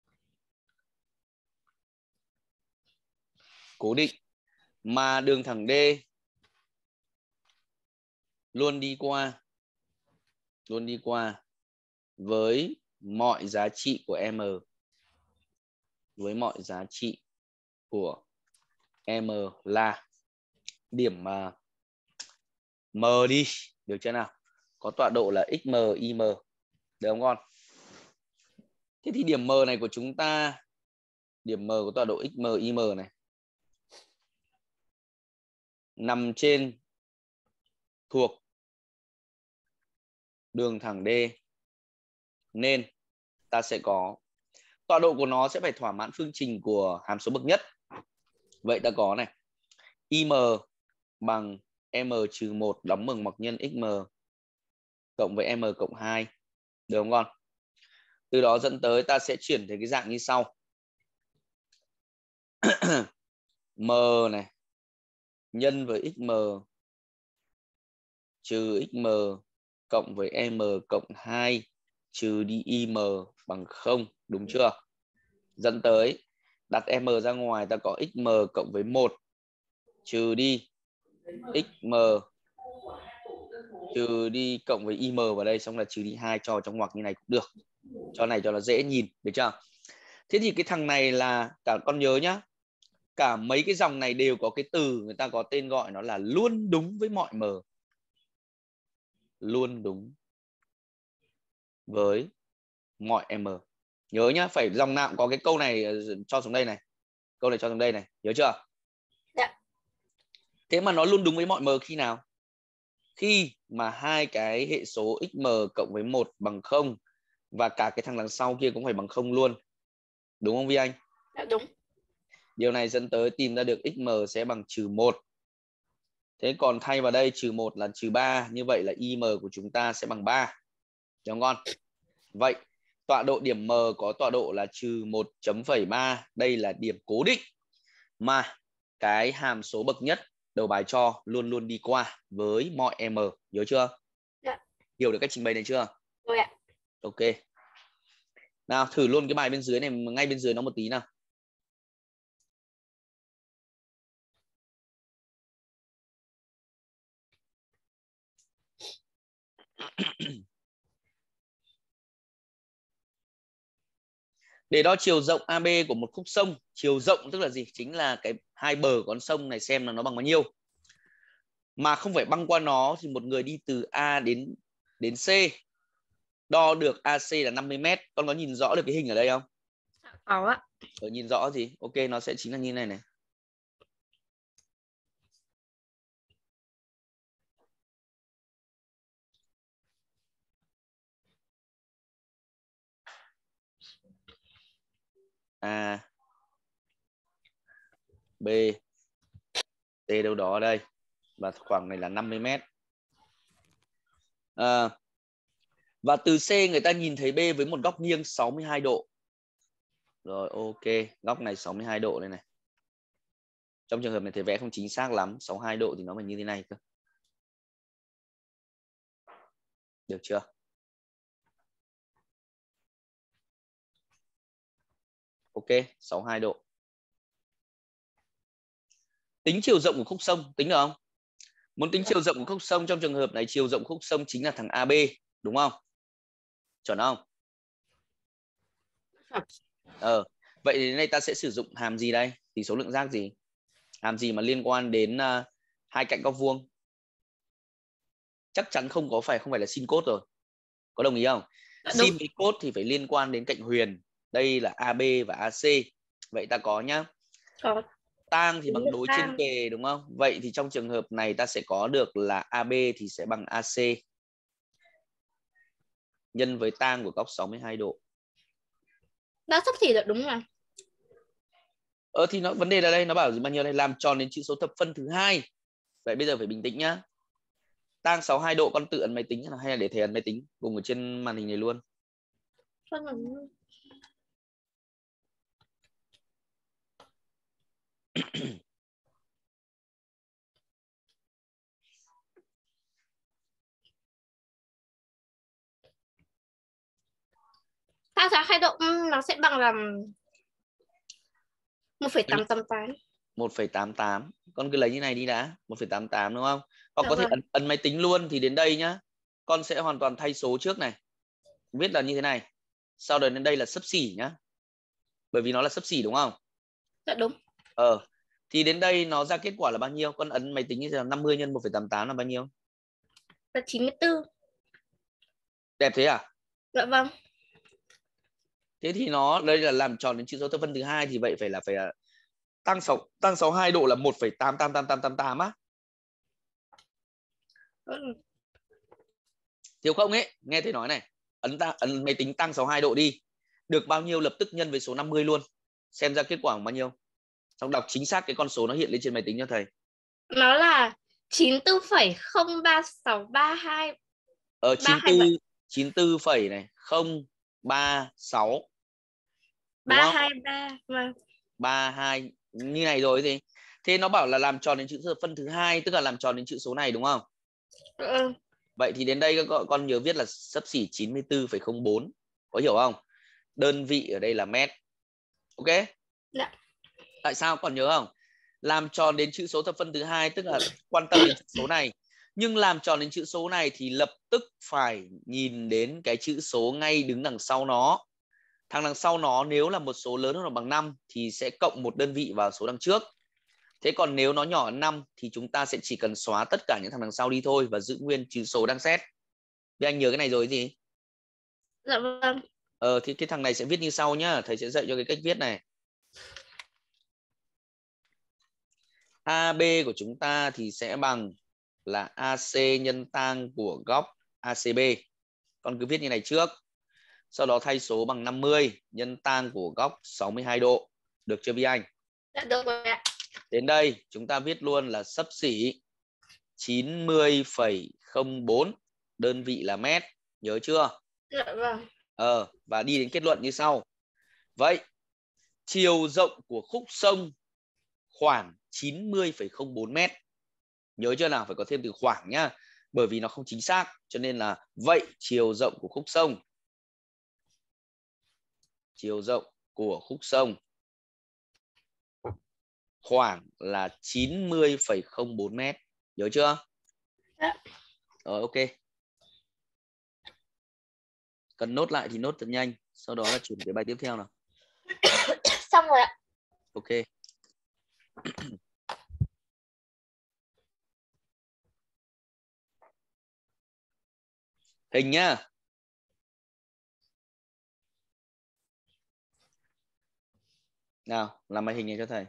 Cố định mà đường thẳng D luôn đi qua, luôn đi qua với mọi giá trị của M, với mọi giá trị của M là điểm mà M đi, được chưa nào? Có tọa độ là xm, im, được không con? Thế thì điểm M này của chúng ta, điểm M có tọa độ xm, im này, nằm trên thuộc đường thẳng D, nên ta sẽ có tọa độ của nó sẽ phải thỏa mãn phương trình của hàm số bậc nhất. Vậy ta có này, im bằng m trừ một đóng bằng ngoặc nhân xm cộng với m cộng hai, được không con? Từ đó dẫn tới ta sẽ chuyển thành cái dạng như sau. M này nhân với xm trừ xm cộng với m cộng hai trừ đi im bằng không, đúng chưa? Dẫn tới đặt m ra ngoài, ta có xm cộng với một trừ đi xm trừ đi cộng với im vào đây, xong là trừ đi hai cho trong ngoặc như này cũng được. Cho này cho nó dễ nhìn, được chưa? Thế thì cái thằng này là, cả con nhớ nhá, cả mấy cái dòng này đều có cái từ người ta có tên gọi nó là luôn đúng với mọi m. Luôn đúng với mọi m. Nhớ nhá, phải dòng nào cũng có cái câu này cho xuống đây này. Câu này cho xuống đây này, nhớ chưa? Dạ. Thế mà nó luôn đúng với mọi m khi nào? Khi mà hai cái hệ số xm cộng với một bằng không và cả cái thằng đằng sau kia cũng phải bằng không luôn. Đúng không Vi Anh? Dạ đúng. Điều này dẫn tới tìm ra được xm sẽ bằng trừ một. Thế còn thay vào đây trừ một là trừ ba, như vậy là im của chúng ta sẽ bằng ba. Được không con? Vậy tọa độ điểm M có tọa độ là trừ một phẩy ba, đây là điểm cố định mà cái hàm số bậc nhất đầu bài cho luôn luôn đi qua với mọi m, nhớ chưa? Dạ. Hiểu được cách trình bày này chưa? Rồi ạ. Ok. Nào thử luôn cái bài bên dưới này, ngay bên dưới nó một tí nào. Để đo chiều rộng a bê của một khúc sông, chiều rộng tức là gì? Chính là cái hai bờ con sông này xem là nó bằng bao nhiêu. Mà không phải băng qua nó thì một người đi từ A đến đến C đo được a xê là năm mươi mét. Con có nhìn rõ được cái hình ở đây không? Có ạ. Ở nhìn rõ gì? Ok, nó sẽ chính là như này này. A, B, C đâu đó ở đây. Và khoảng này là năm mươi mét. À, và từ C người ta nhìn thấy B với một góc nghiêng sáu mươi hai độ. Rồi ok, góc này sáu mươi hai độ đây này. Trong trường hợp này thầy vẽ không chính xác lắm, sáu mươi hai độ thì nó phải như thế này cơ. Được chưa? Ok, sáu mươi hai độ. Tính chiều rộng của khúc sông, tính được không? Muốn tính chiều rộng của khúc sông, trong trường hợp này chiều rộng khúc sông chính là thằng a bê, đúng không? Chuẩn không? Ờ, vậy đến đây ta sẽ sử dụng hàm gì đây? Thì số lượng giác gì? Hàm gì mà liên quan đến uh, hai cạnh góc vuông? Chắc chắn không có phải không phải là sin cos rồi. Có đồng ý không? Sin với cos thì phải liên quan đến cạnh huyền. Đây là a bê và a xê. Vậy ta có nhá. Có. Tang thì bằng đối trên kề đúng không? Vậy thì trong trường hợp này ta sẽ có được là a bê thì sẽ bằng a xê nhân với tang của góc sáu mươi hai độ. Nó sắp xỉ được đúng không? Ờ thì nó vấn đề là đây nó bảo gì bao nhiêu đây, làm tròn đến chữ số thập phân thứ hai. Vậy bây giờ phải bình tĩnh nhá. Tang sáu mươi hai độ con tự ấn máy tính hay là để thầy ấn máy tính cùng ở trên màn hình này luôn. Tang sáu mươi hai độ nó sẽ bằng là một phẩy tám tám tám. một phẩy tám tám. Con cứ lấy như này đi đã, một phẩy tám tám đúng không? Hoặc Dạ có thể vâng. ấn, ấn máy tính luôn thì đến đây nhá. Con sẽ hoàn toàn thay số trước này. Viết là như thế này. Sau đó đến đây là xấp xỉ nhá. Bởi vì nó là xấp xỉ đúng không? Dạ đúng. Ờ. Thì đến đây nó ra kết quả là bao nhiêu? Con ấn máy tính như thế nào? năm mươi nhân một phẩy tám tám là bao nhiêu? Là chín mươi tư. Đẹp thế à? Dạ vâng. Thế thì nó đây là làm tròn đến chữ số thập phân thứ hai thì vậy phải là phải là tăng sáu tăng sáu mươi hai độ là một phẩy tám tám tám tám tám tám á. Ừ. Thiếu không ấy? Nghe thầy nói này, ấn ta ấn máy tính tăng sáu mươi hai độ đi. Được bao nhiêu lập tức nhân với số năm mươi luôn. Xem ra kết quả bao nhiêu. Xong đọc chính xác cái con số nó hiện lên trên máy tính cho thầy. Nó là chín mươi tư phẩy không ba sáu ba hai. Ờ chín mươi tư chín mươi tư phẩy này không ba sáu đúng ba không? hai ba. Vâng. ba hai như này rồi gì? Thế nó bảo là làm tròn đến chữ số phân thứ hai, tức là làm tròn đến chữ số này đúng không? Ừ. Vậy thì đến đây con, con nhớ viết là xấp xỉ chín mươi tư phẩy không bốn. Có hiểu không? Đơn vị ở đây là mét. Ok? Dạ. Tại sao còn nhớ không? Làm tròn đến chữ số thập phân thứ hai tức là quan tâm đến chữ số này. Nhưng làm tròn đến chữ số này thì lập tức phải nhìn đến cái chữ số ngay đứng đằng sau nó. Thằng đằng sau nó nếu là một số lớn hơn hoặc bằng năm thì sẽ cộng một đơn vị vào số đằng trước. Thế còn nếu nó nhỏ hơn năm thì chúng ta sẽ chỉ cần xóa tất cả những thằng đằng sau đi thôi và giữ nguyên chữ số đang xét. Thế anh nhớ cái này rồi gì? Dạ vâng. Ờ thì cái thằng này sẽ viết như sau nhá, thầy sẽ dạy cho cái cách viết này. a bê của chúng ta thì sẽ bằng là a xê nhân tang của góc a xê bê. Con cứ viết như này trước. Sau đó thay số bằng năm mươi nhân tang của góc sáu mươi hai độ. Được chưa Vi Anh? Dạ được rồi ạ. Đến đây chúng ta viết luôn là xấp xỉ chín mươi phẩy không bốn, đơn vị là mét. Nhớ chưa? Dạ vâng. Ờ, và đi đến kết luận như sau. Vậy chiều rộng của khúc sông khoảng chín mươi phẩy không bốn mét. Nhớ chưa nào? Phải có thêm từ khoảng nhá. Bởi vì nó không chính xác. Cho nên là vậy chiều rộng của khúc sông. Chiều rộng của khúc sông khoảng là chín mươi phẩy không bốn mét. Nhớ chưa? Dạ. Rồi ok. Cần nốt lại thì nốt thật nhanh, sau đó là chuyển cái bài tiếp theo nào. Xong rồi ạ. Ok. Hình nhá. Nào, làm bài hình này cho thầy.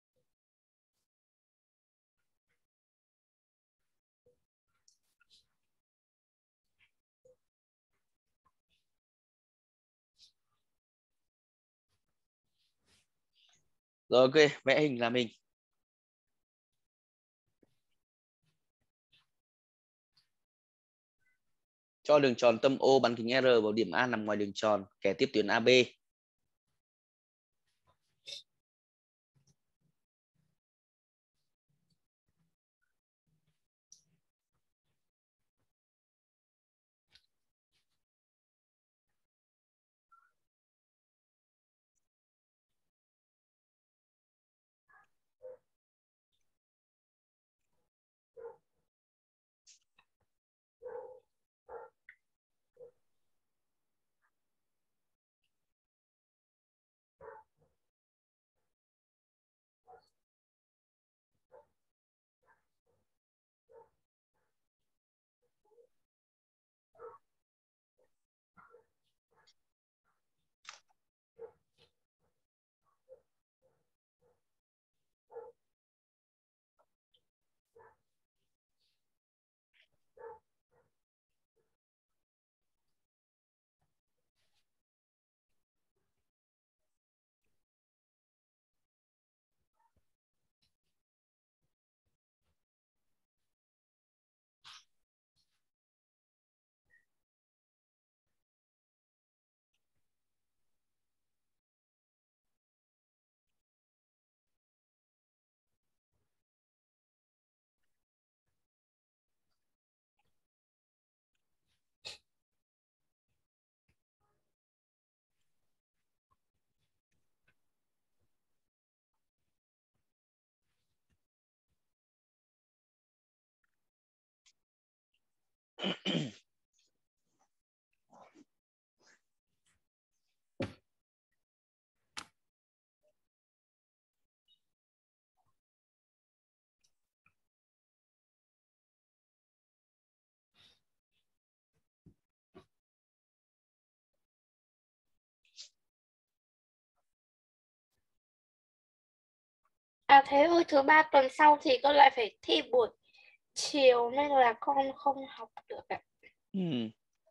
Rồi ok, vẽ hình làm hình. Cho đường tròn tâm O bán kính R vào điểm A nằm ngoài đường tròn, kẻ tiếp tuyến a bê. À thế ơi, thứ ba tuần sau thì con lại phải thi buổi chiều nên là con không học được ạ. Ừ.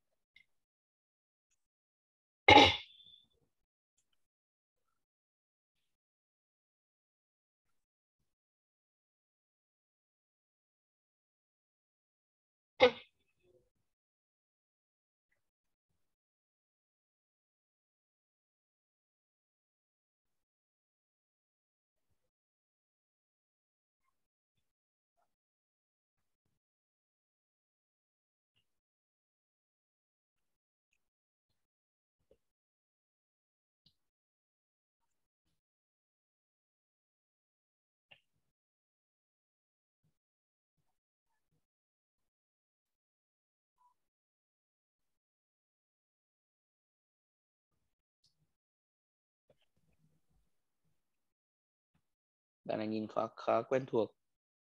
Bạn này nhìn khá, khá quen thuộc.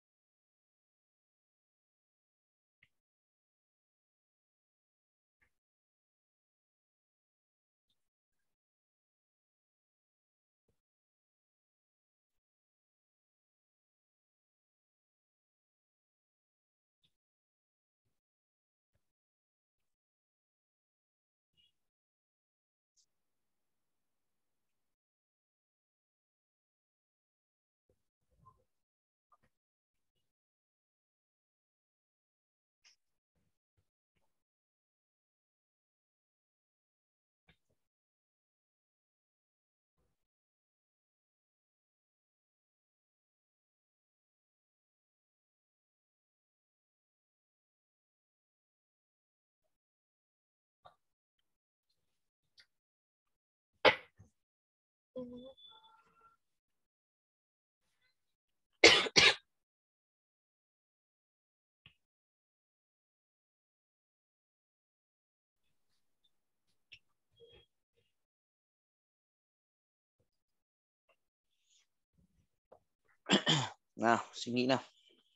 Ừ. Nào, suy nghĩ nào.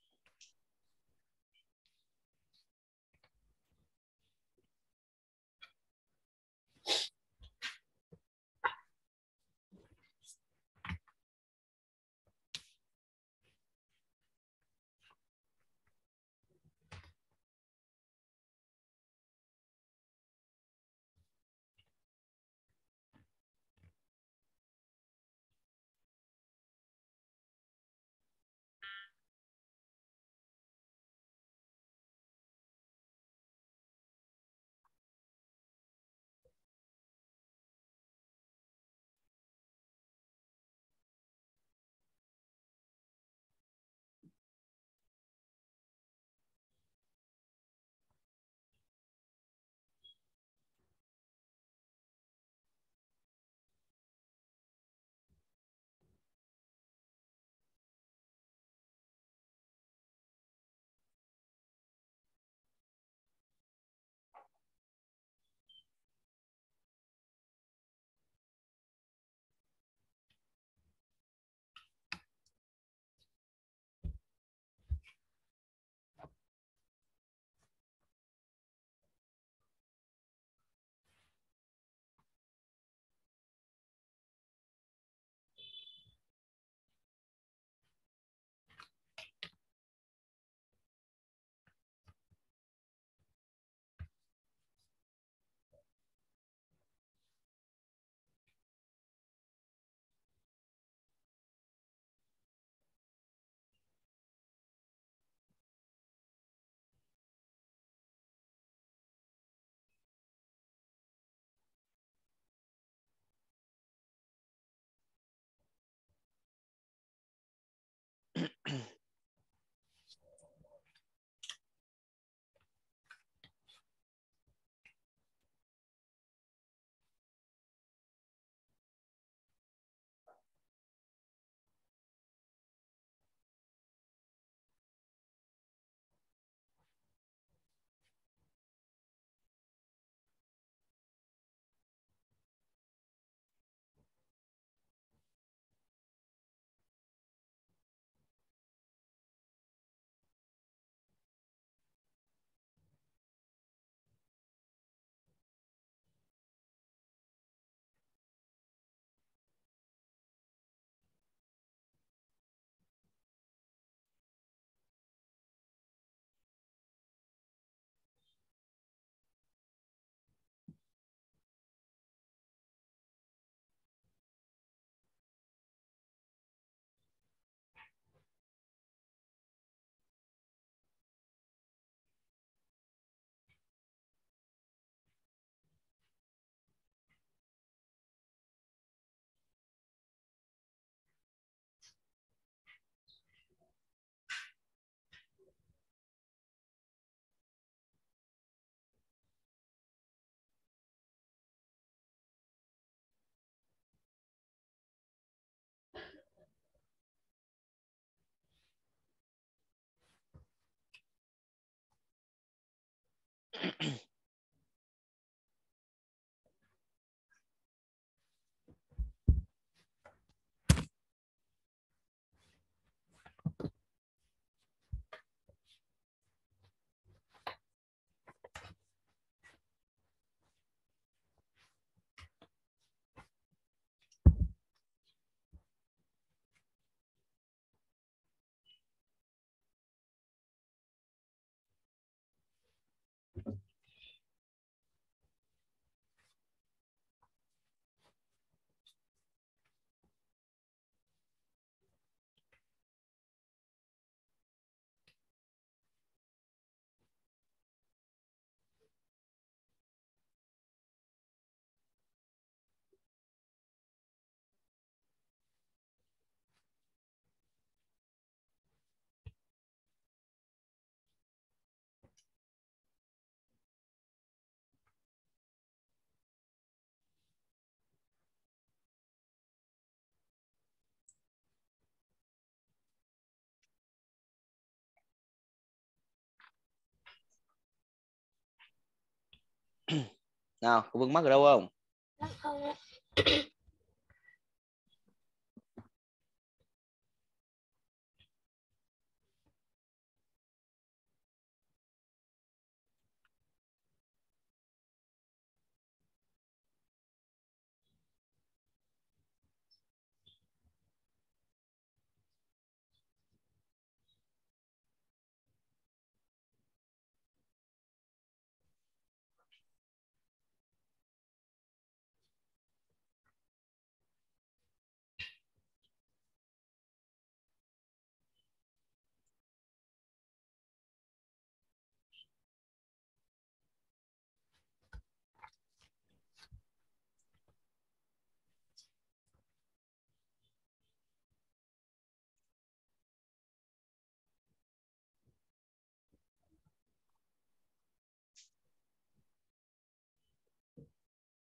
Nào, có vướng mắc ở đâu không? Không ạ.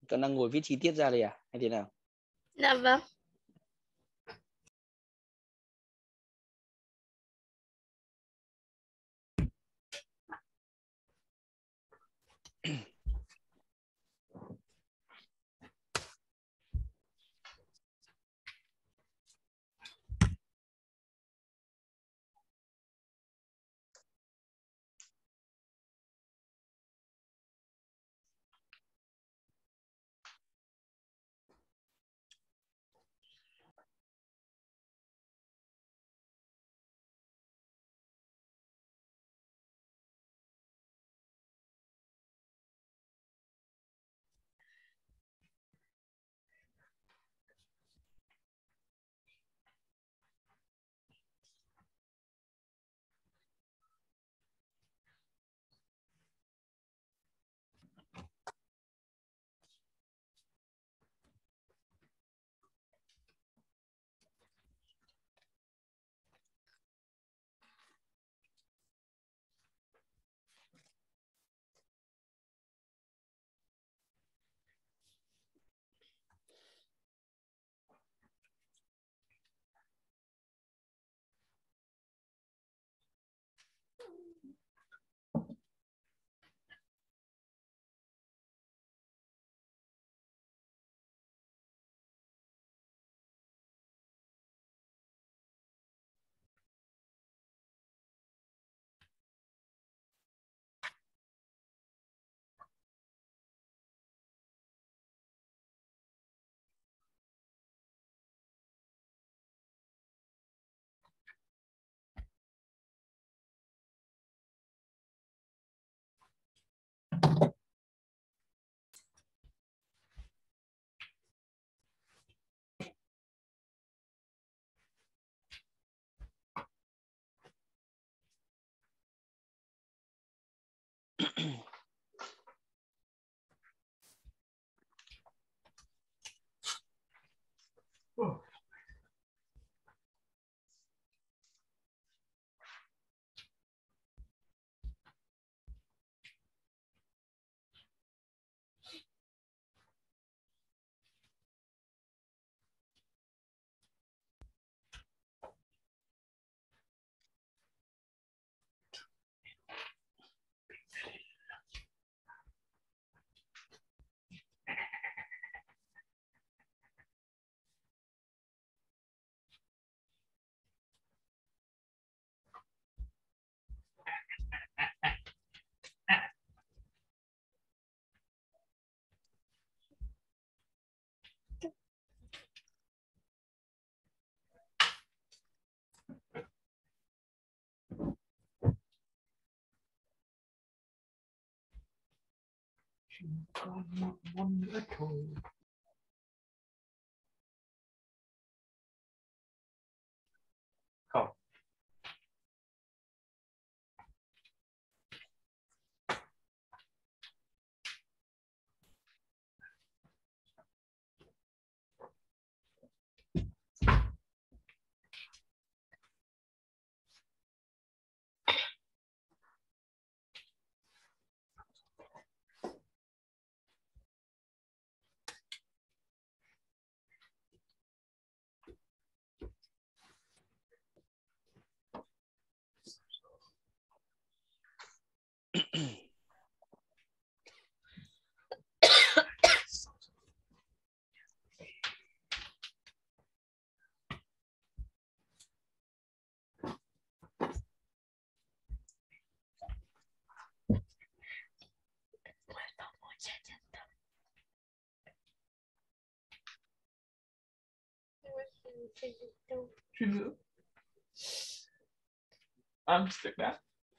Con đang ngồi viết chi tiết ra đây à? Hay thế nào? Dạ vâng. Chỉ còn một môn nữa thôi. Không. Chút nữa. Amsterdam.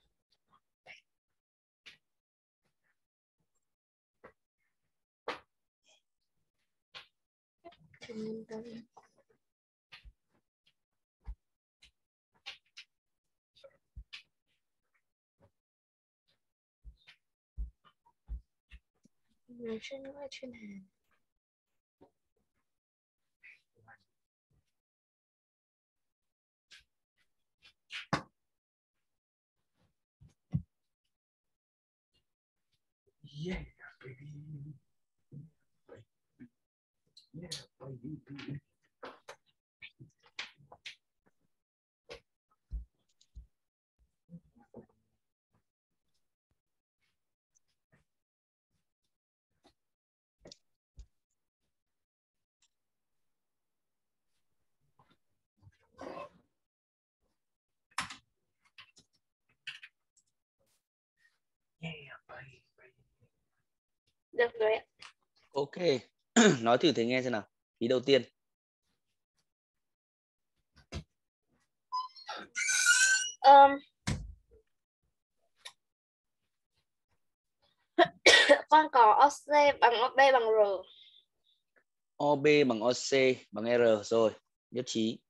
Người chuyên ngữ chuyên Hàn. Yeah, baby. Được rồi ạ. Ok. Nói thử thầy nghe xem nào. Ý đầu tiên. Um, con có o xê bằng o bê bằng R. o bê bằng o xê bằng R rồi. Nhất trí.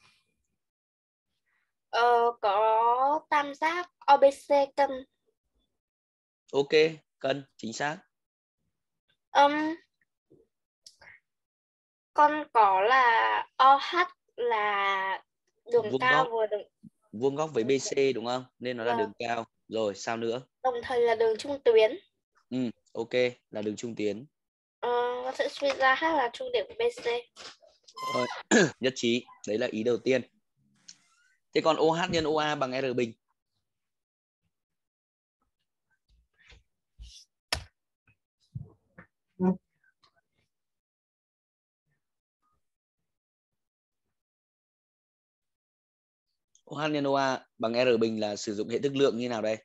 Ờ, có tam giác o bê xê cân. Ok, cân, chính xác. Um, con có là o hát là đường Vuông cao góc, vừa đường vuông góc với bê xê đúng không? Nên nó là Vâng. đường cao. Rồi, sao nữa? đồng thời là đường trung tuyến. Ừ, ok, là đường trung tuyến. Ờ, nó sẽ suy ra H là trung điểm của bê xê. Rồi, nhất trí. Đấy là ý đầu tiên. Thế còn ô hát nhân ô a bằng R bình. ô hát nhân ô a bằng R bình là sử dụng hệ thức lượng như nào đây?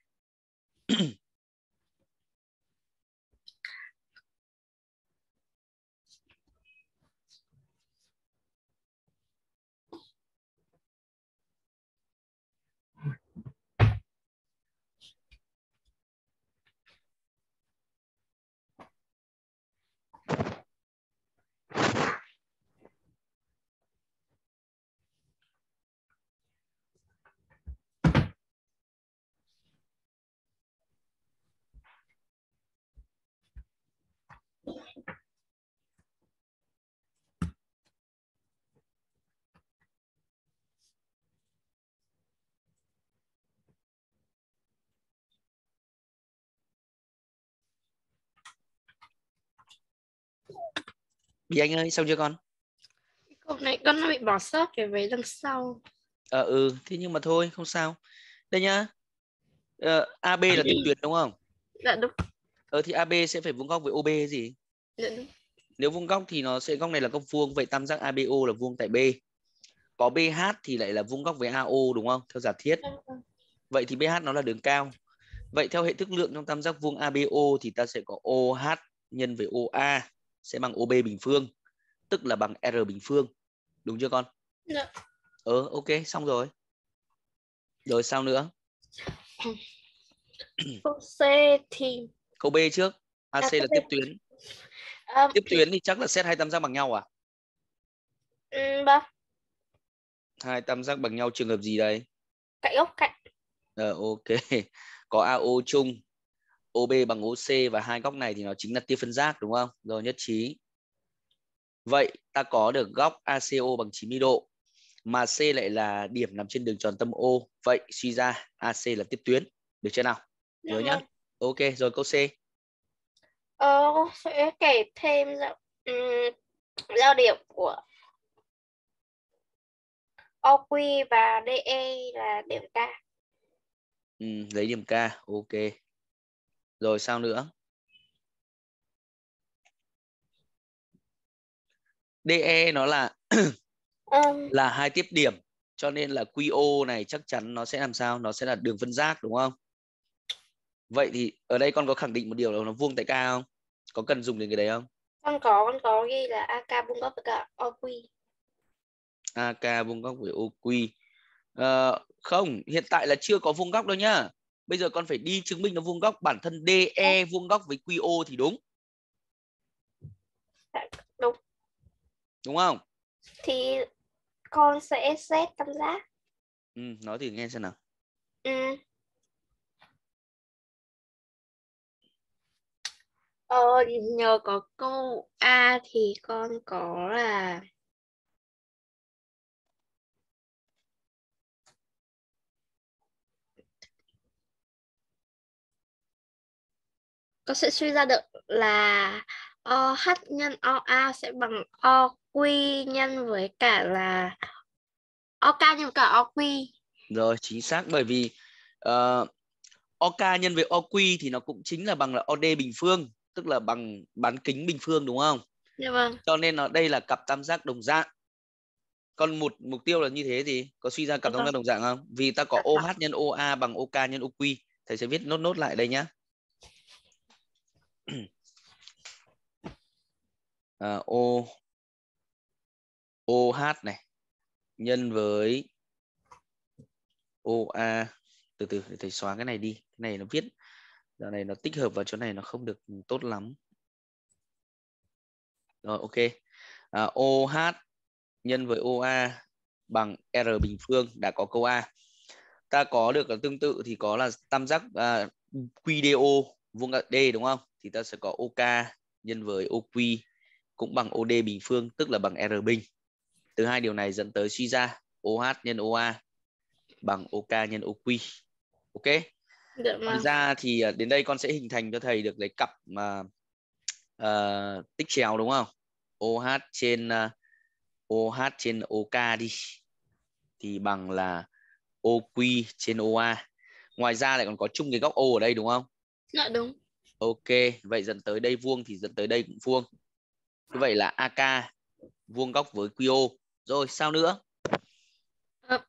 Bí Anh ơi, xong chưa con? Câu này con nó bị bỏ sót về với đằng sau. Ờ ừ, thế nhưng mà thôi, không sao. Đây nhá. Ờ, a bê là tiếp tuyến đúng không? Dạ đúng. Ờ thì a bê sẽ phải vuông góc với ô bê gì? Dạ đúng. Nếu vuông góc thì nó sẽ góc này là góc vuông, vậy tam giác a bê ô là vuông tại B. Có bê hát thì lại là vuông góc với a ô đúng không? Theo giả thiết. Vậy thì bê hát nó là đường cao. Vậy theo hệ thức lượng trong tam giác vuông a bê ô thì ta sẽ có ô hát nhân với ô a sẽ bằng ô bê bình phương, tức là bằng R bình phương. Đúng chưa con? Dạ. Ờ ok, xong rồi. Rồi sao nữa? Câu C thì Câu B trước. a xê à, là B. tiếp tuyến. À, Tiếp thì, tuyến thì chắc là xét hai tam giác bằng nhau à? um, vâng. Hai tam giác bằng nhau trường hợp gì đây? Cạnh góc cạnh. Ờ ok. Có a ô chung, ô bê bằng ô xê và hai góc này thì nó chính là tia phân giác đúng không? Rồi nhất trí. Vậy ta có được góc a xê ô bằng chín mươi độ mà C lại là điểm nằm trên đường tròn tâm O. Vậy suy ra a xê là tiếp tuyến. Được chưa nào? Dạ Nhớ nhá. vâng. Ok, rồi câu C. Ờ, sẽ kể thêm giao, um, giao điểm của o quy và đê e là điểm K. Ừ, lấy điểm K. Ok. Rồi sao nữa? đê e nó là Um, là hai tiếp điểm, cho nên là quy ô này chắc chắn nó sẽ làm sao? Nó sẽ là đường phân giác đúng không? Vậy thì ở đây con có khẳng định một điều là nó vuông tại K không? Có cần dùng đến cái đấy không? con có con có ghi là a ca vuông góc với cả o quy. a ca vuông góc với ô quy. Ờ, không, hiện tại là chưa có vuông góc đâu nhá. Bây giờ con phải đi chứng minh nó vuông góc, bản thân đê e vuông góc với quy ô thì đúng. Đúng. Đúng không? Thì con sẽ xét tam giác. Ừ, nói thử nghe xem nào. Ừ. Ờ, nhờ có câu A thì con có là con sẽ suy ra được là o hát nhân o a sẽ bằng o OQ nhân với cả là OK nhân với cả OQ. Rồi, chính xác, bởi vì uh, OK nhân với o quy thì nó cũng chính là bằng là o đê bình phương, tức là bằng bán kính bình phương, đúng không? Dạ vâng. Cho nên nó đây là cặp tam giác đồng dạng. Còn một mục tiêu là như thế thì có suy ra cặp Dạ tam giác vâng. đồng dạng không? Vì ta có Dạ ô vâng. hát nhân ô a bằng OK nhân o quy. Thầy sẽ viết nốt nốt lại đây nhá. À, O OH này nhân với ô a, từ từ để thầy xóa cái này đi. Cái này nó viết giờ này nó tích hợp vào chỗ này nó không được tốt lắm. Rồi, ok. À, OH nhân với ô a bằng R bình phương, đã có câu A. Ta có được là tương tự thì có là tam giác à, quy đê ô vuông góc D, đúng không? Thì ta sẽ có OK nhân với o quy cũng bằng o đê bình phương, tức là bằng R bình. Từ hai điều này dẫn tới suy ra OH nhân ô a bằng OK nhân o quy. Ok. Dạ Ngoài vâng. ra thì đến đây con sẽ hình thành cho thầy được lấy cặp mà uh, tích chéo, đúng không? OH trên uh, OH trên OK đi thì bằng là o quy trên ô a. Ngoài ra lại còn có chung cái góc O ở đây, đúng không? Dạ đúng. Ok, vậy dẫn tới đây vuông thì dẫn tới đây cũng vuông. Như vậy là a ca vuông góc với quy ô. Rồi, sao nữa? Ờ.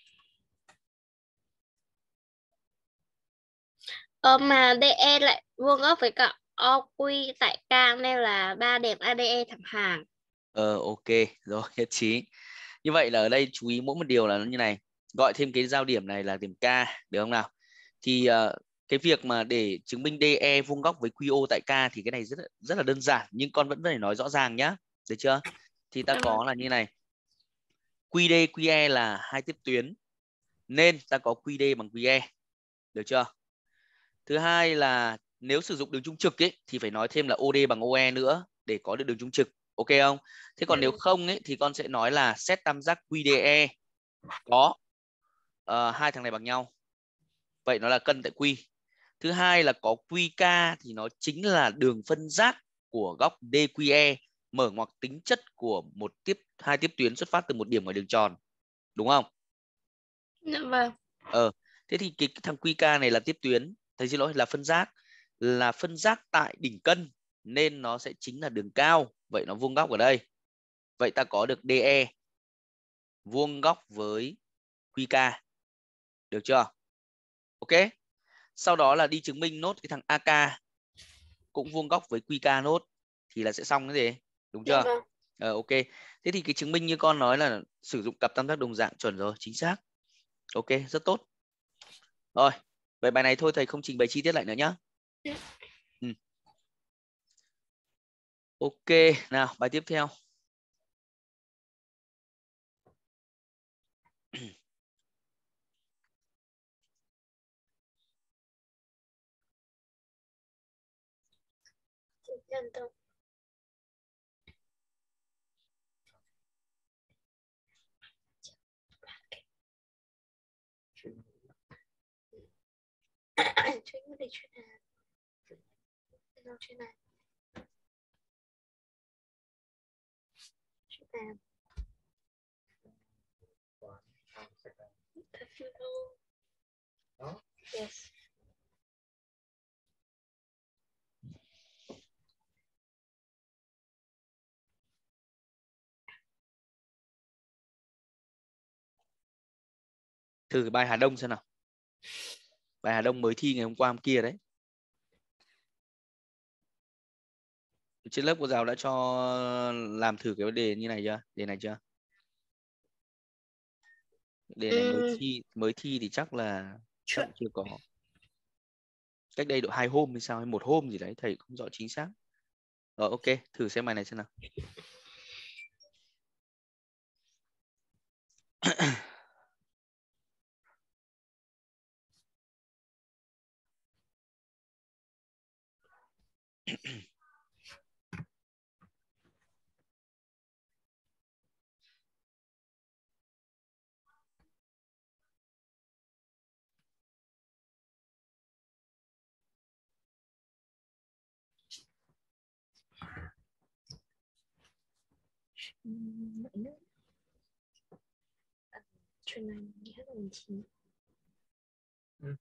Ờ, mà đê e lại vuông góc với cả o quy tại K nên là ba điểm a đê e thẳng hàng. Ờ, ok, rồi, nhất trí. Như vậy là ở đây chú ý mỗi một điều là nó như này. Gọi thêm cái giao điểm này là điểm K, được không nào? Thì uh, cái việc mà để chứng minh đê e vuông góc với quy ô tại K thì cái này rất rất là đơn giản, nhưng con vẫn phải nói rõ ràng nhá. Được chưa? Thì ta có là như này. quy đê, quy e là hai tiếp tuyến nên ta có quy đê bằng quy e. Được chưa? Thứ hai là nếu sử dụng đường trung trực ấy thì phải nói thêm là ô đê bằng o e nữa để có được đường trung trực. Ok không? Thế còn nếu không ấy thì con sẽ nói là xét tam giác quy đê e có uh, hai thằng này bằng nhau. Vậy nó là cân tại quy. Thứ hai là có quy ca thì nó chính là đường phân giác của góc đê quy e mở ngoặc tính chất của một tiếp hai tiếp tuyến xuất phát từ một điểm ở đường tròn. Đúng không? Dạ vâng. Ờ, thế thì cái, cái thằng quy ca này là tiếp tuyến, thầy xin lỗi, là phân giác, là phân giác tại đỉnh cân nên nó sẽ chính là đường cao. Vậy nó vuông góc ở đây. Vậy ta có được đê e vuông góc với quy ca. Được chưa? Ok. Sau đó là đi chứng minh nốt cái thằng a ca cũng vuông góc với quy ca nốt thì là sẽ xong cái gì? Đúng chưa? Dạ vâng. Ờ, ok. Thế thì cái chứng minh như con nói là sử dụng cặp tam giác đồng dạng, chuẩn rồi, chính xác. Ok, rất tốt. Rồi, vậy bài này thôi thầy không trình bày chi tiết lại nữa nhá. Ừ. Ok, nào bài tiếp theo. Nhân tổng. Chuyên vấn đề chuyên hàn. Nào chuyên hàn. Chuyên hàn. The funeral. Yes. Thử cái bài Hà Đông xem nào. Bài Hà Đông mới thi ngày hôm qua hôm kia đấy. Trên lớp cô giáo đã cho làm thử cái vấn đề như này chưa? Đề này chưa? Đề này mới Ừ. thi mới thi thì chắc là chắc Chuyện. cũng chưa có. Cách đây độ hai hôm hay sao hay một hôm gì đấy, thầy không rõ chính xác. Rồi ok, thử xem bài này xem nào. Ừm, mọi nước. À, chuyện này nghĩa là mình chín. Ừ.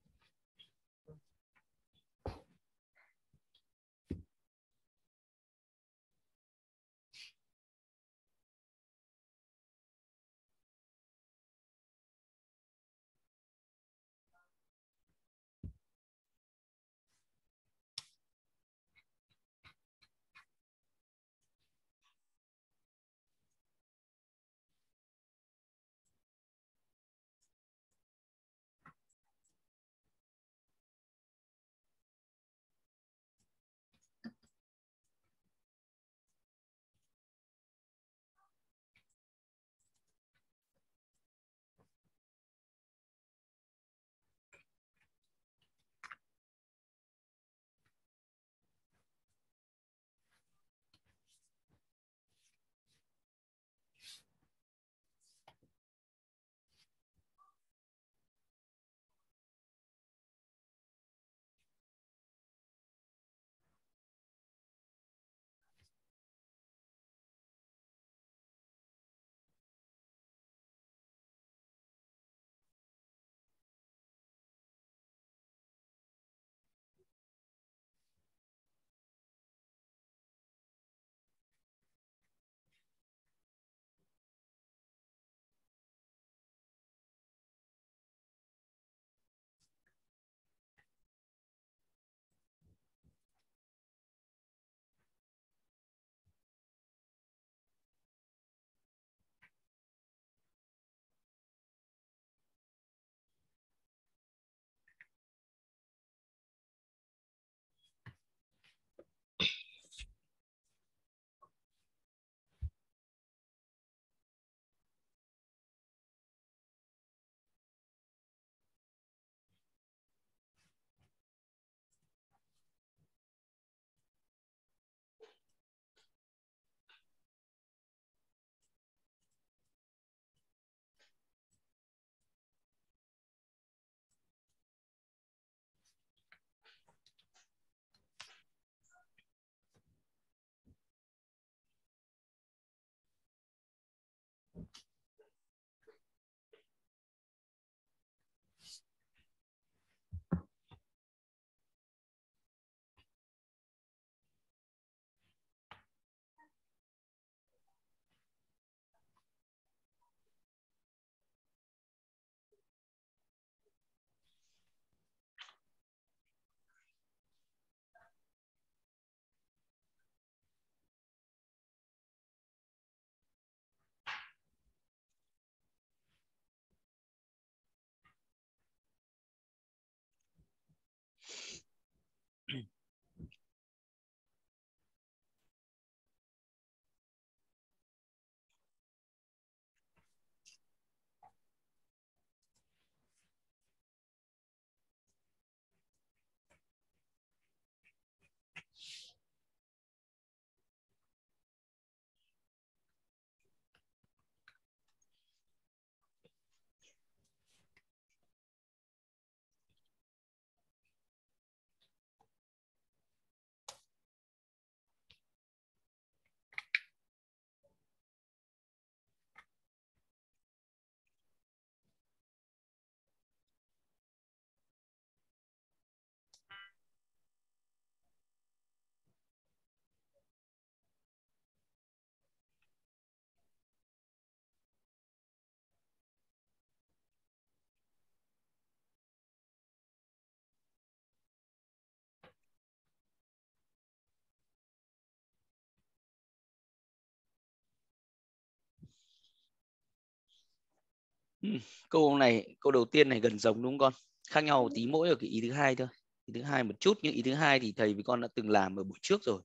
Ừ. Câu này, câu đầu tiên này gần giống đúng không con? Khác nhau một tí mỗi ở cái ý thứ hai thôi. Ý thứ hai một chút, nhưng ý thứ hai thì thầy với con đã từng làm ở buổi trước rồi.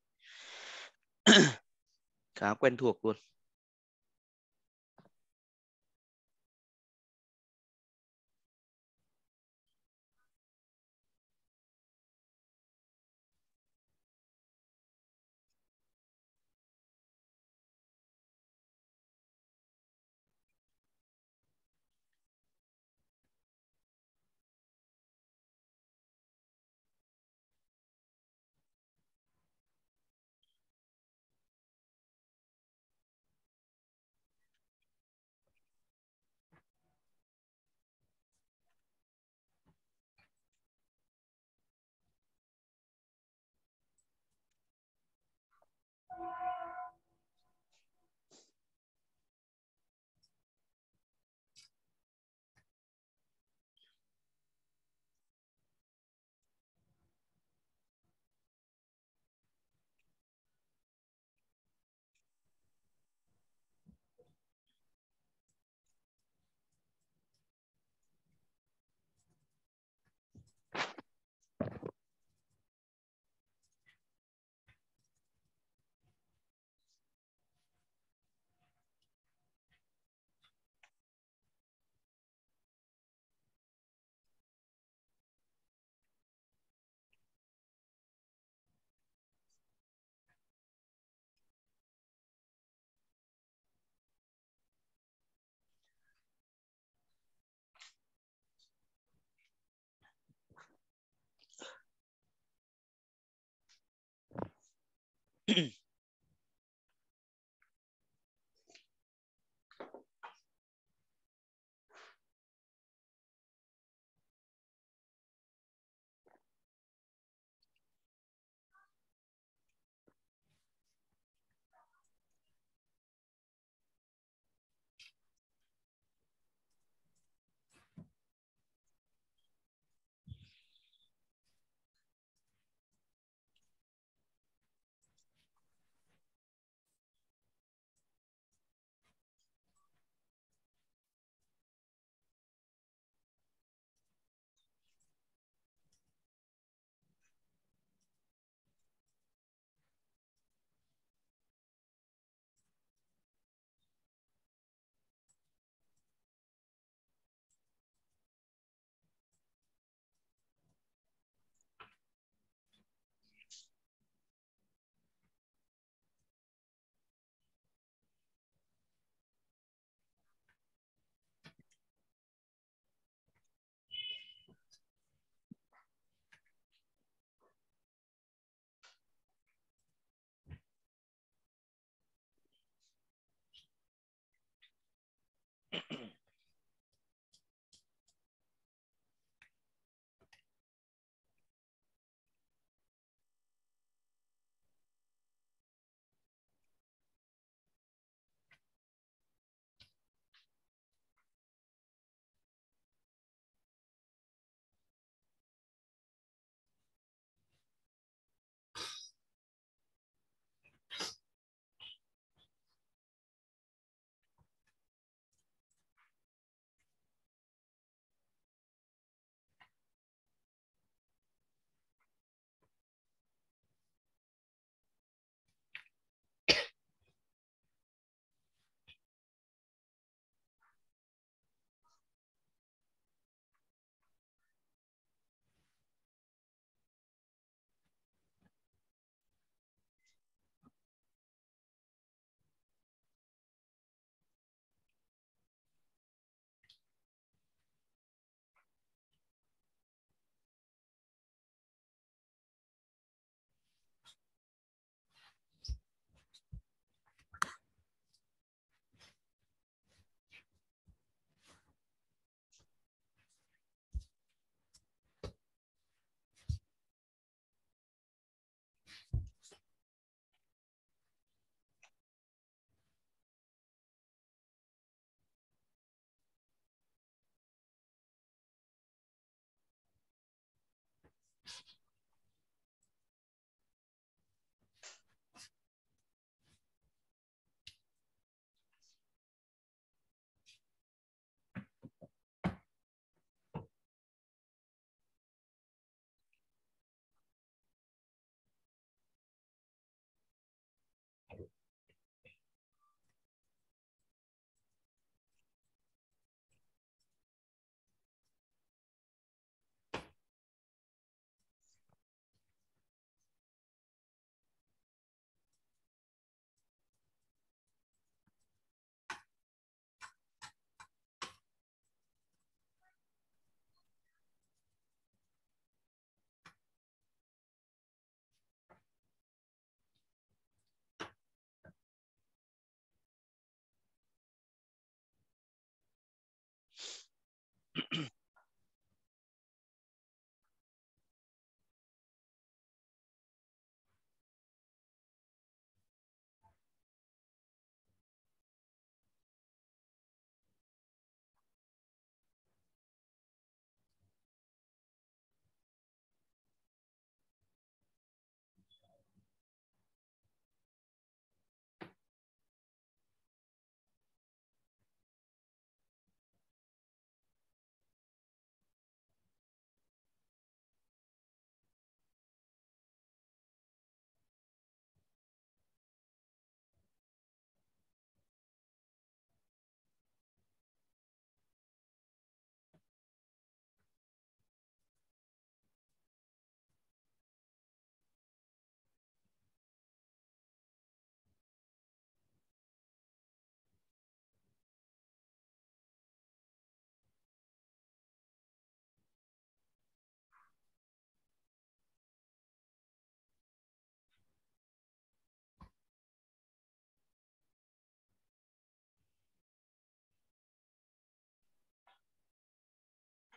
Khá quen thuộc luôn.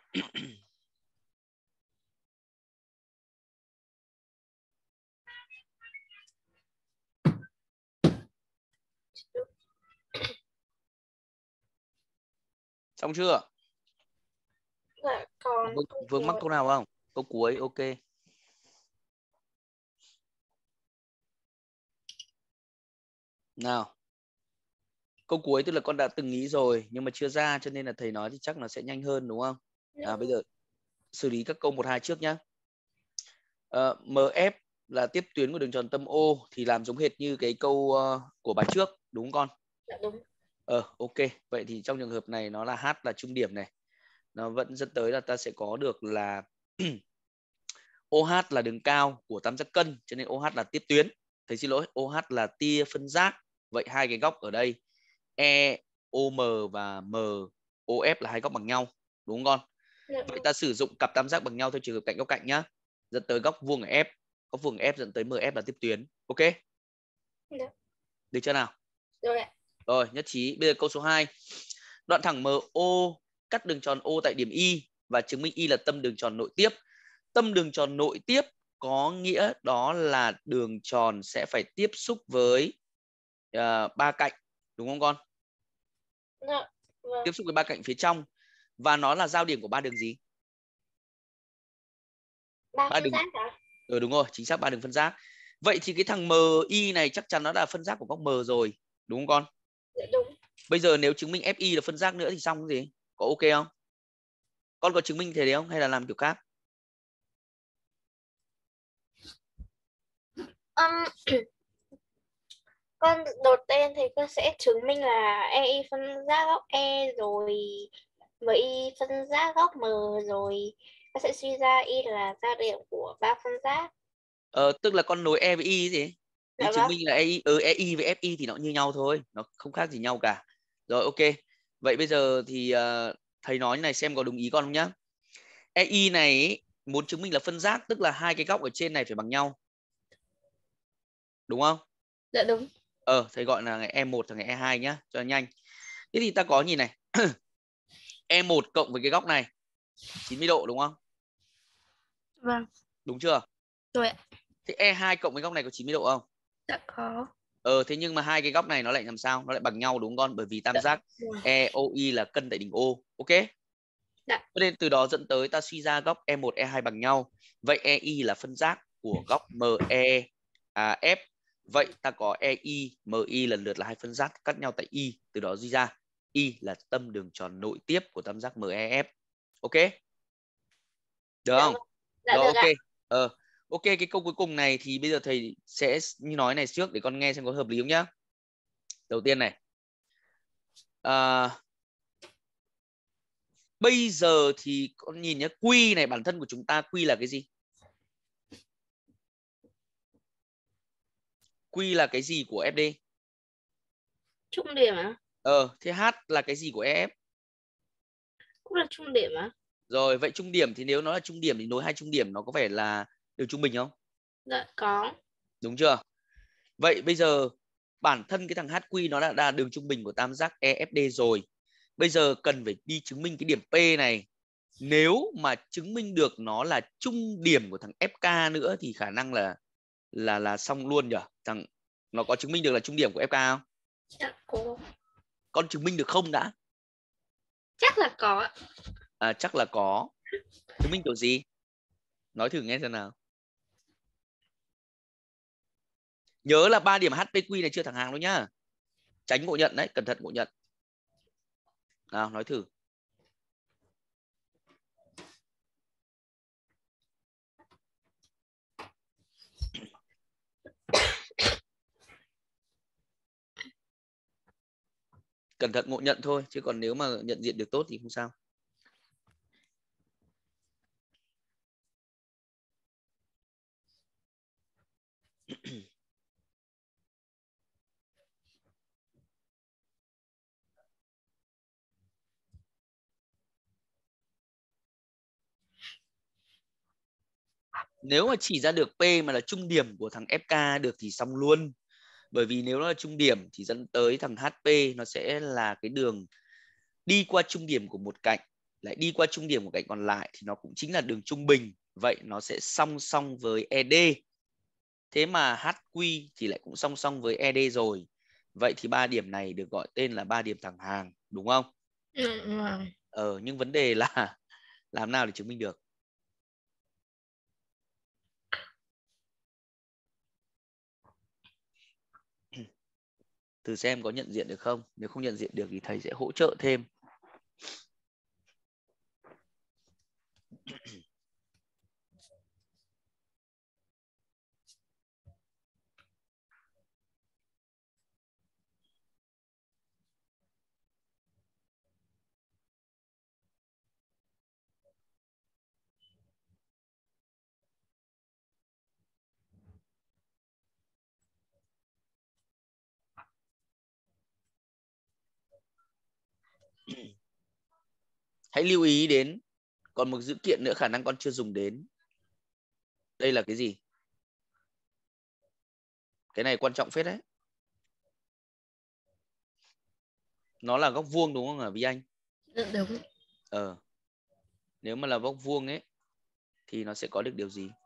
Xong chưa? Dạ còn Vướng, câu vướng mắc cuối. câu nào không? Câu cuối, ok. Nào. Câu cuối tức là con đã từng nghĩ rồi nhưng mà chưa ra, cho nên là thầy nói thì chắc nó sẽ nhanh hơn đúng không? À, bây giờ xử lý các câu một hai trước nhá. Ờ, em ép là tiếp tuyến của đường tròn tâm O thì làm giống hệt như cái câu uh, của bài trước đúng không con? Dạ đúng. Ờ ok, vậy thì trong trường hợp này nó là H là trung điểm này. Nó vẫn dẫn tới là ta sẽ có được là ô hát là đường cao của tam giác cân, cho nên ô hát là tiếp tuyến. Thầy xin lỗi, ô hát là tia phân giác. Vậy hai cái góc ở đây e ô em và em ô ép là hai góc bằng nhau, đúng không con? Dạ Vậy đúng. ta sử dụng cặp tam giác bằng nhau theo trường hợp cạnh góc cạnh nhá. Dẫn tới góc vuông ở F, góc vuông ở F dẫn tới em ép là tiếp tuyến. Ok? Dạ. Được chưa nào? Rồi ạ. Rồi, nhất trí. Bây giờ câu số hai. Đoạn thẳng em ô cắt đường tròn O tại điểm Y và chứng minh Y là tâm đường tròn nội tiếp. Tâm đường tròn nội tiếp có nghĩa đó là đường tròn sẽ phải tiếp xúc với uh, ba cạnh, đúng không con? Dạ. Vâng. Tiếp xúc với ba cạnh phía trong, và nó là giao điểm của ba đường gì? Ba Ba phân đường. giác hả? Ừ đúng rồi, chính xác, ba đường phân giác. Vậy thì cái thằng em i này chắc chắn nó là phân giác của góc M rồi, đúng không con? Dạ đúng. Bây giờ nếu chứng minh ép i là phân giác nữa thì xong cái gì? Có ok không? Con có chứng minh thế đấy không hay là làm kiểu khác? Um, con đầu tiên thì con sẽ chứng minh là e i phân giác góc E rồi em i phân giác góc M rồi con sẽ suy ra y là giao điểm của ba phân giác. Ờ, tức là con nối E với Y gì? Đi Dạ chứng vâng. minh là E I, ừ, E I với ép i thì nó như nhau thôi, nó không khác gì nhau cả. Rồi ok. Vậy bây giờ thì uh, thầy nói như này xem có đúng ý con không nhá. E I này ý, muốn chứng minh là phân giác tức là hai cái góc ở trên này phải bằng nhau. Đúng không? Dạ đúng. Ờ, thầy gọi là ngày E một và ngày E hai nhá, cho nhanh. Thế thì ta có nhìn này. E một cộng với cái góc này chín mươi độ đúng không? Vâng. Đúng chưa? Rồi ạ. Thế E hai cộng với góc này có chín mươi độ không? Dạ có. Ờ, thế nhưng mà hai cái góc này nó lại làm sao? Nó lại bằng nhau đúng không con? Bởi vì tam giác E O I là cân tại đỉnh O. Ok? Dạ. Cho nên từ đó dẫn tới ta suy ra góc E một, E hai bằng nhau. Vậy E I là phân giác của góc em e à, F. Vậy ta có E I, em i lần lượt là hai phân giác cắt nhau tại Y. Từ đó suy ra Y là tâm đường tròn nội tiếp của tam giác em e F. Ok? Được Dạ không? vâng. Dạ Rồi được ok. ạ. Ờ, ok, cái câu cuối cùng này thì bây giờ thầy sẽ như nói này trước để con nghe xem có hợp lý không nhá. Đầu tiên này. À, bây giờ thì con nhìn nhé, Q này bản thân của chúng ta Q là cái gì? Q là cái gì của ép đê? Trung điểm à? Ờ, thế H là cái gì của e ép? Cũng là trung điểm à? Rồi, vậy trung điểm thì nếu nó là trung điểm thì nối hai trung điểm nó có phải là đường trung bình không? Dạ có. Đúng chưa? Vậy bây giờ bản thân cái thằng hát quy nó đã là đường trung bình của tam giác e ép đê rồi. Bây giờ cần phải đi chứng minh cái điểm P này. Nếu mà chứng minh được nó là trung điểm của thằng ép ca nữa thì khả năng là là là xong luôn nhỉ? Thằng nó có chứng minh được là trung điểm của ép ca không? Dạ có. Con chứng minh được không đã? Chắc là có. À, chắc là có. Chứng minh kiểu gì? Nói thử nghe xem nào. Nhớ là ba điểm hát pê quy này chưa thẳng hàng đâu nhá. Tránh ngộ nhận đấy, cẩn thận ngộ nhận. Nào, nói thử. Cẩn thận ngộ nhận thôi, chứ còn nếu mà nhận diện được tốt thì không sao. Nếu mà chỉ ra được P mà là trung điểm của thằng ép ca được thì xong luôn. Bởi vì nếu nó là trung điểm thì dẫn tới thằng hát pê nó sẽ là cái đường đi qua trung điểm của một cạnh. lại đi qua trung điểm của cạnh còn lại thì nó cũng chính là đường trung bình. Vậy nó sẽ song song với e đê. Thế mà hát quy thì lại cũng song song với e đê rồi. Vậy thì ba điểm này được gọi tên là ba điểm thẳng hàng, đúng không? Ừ, vâng. Ờ, nhưng vấn đề là làm nào để chứng minh được? Thử xem có nhận diện được không? Nếu không nhận diện được thì thầy sẽ hỗ trợ thêm. Hãy lưu ý đến còn một dữ kiện nữa khả năng con chưa dùng đến. Đây là cái gì? Cái này quan trọng phết đấy. Nó là góc vuông đúng không hả Vi Anh? Đúng. Ờ. Nếu mà là góc vuông ấy thì nó sẽ có được điều gì?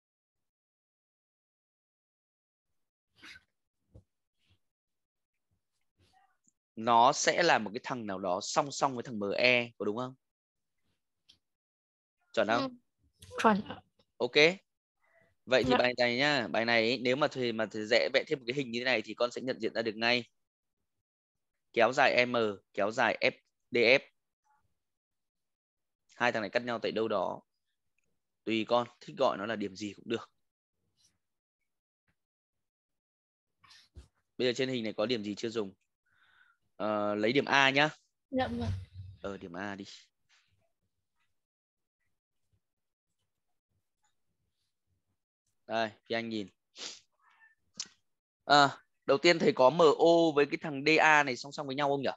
Nó sẽ là một cái thằng nào đó song song với thằng em e, có đúng không? Chuẩn không? Ừ. Chuẩn. Ok. Vậy thì Dạ. bài này nhá, bài này ấy, nếu mà thầy mà thầy dễ vẽ thêm một cái hình như thế này thì con sẽ nhận diện ra được ngay. Kéo dài M, kéo dài F, đê ép. Hai thằng này cắt nhau tại đâu đó. Tùy con, thích gọi nó là điểm gì cũng được. Bây giờ trên hình này có điểm gì chưa dùng? Ờ, lấy điểm A nhá. Dạ vâng. Ờ, điểm A đi. Đây, thì anh nhìn. À, đầu tiên thầy có em ô với cái thằng đê a này song song với nhau không nhỉ?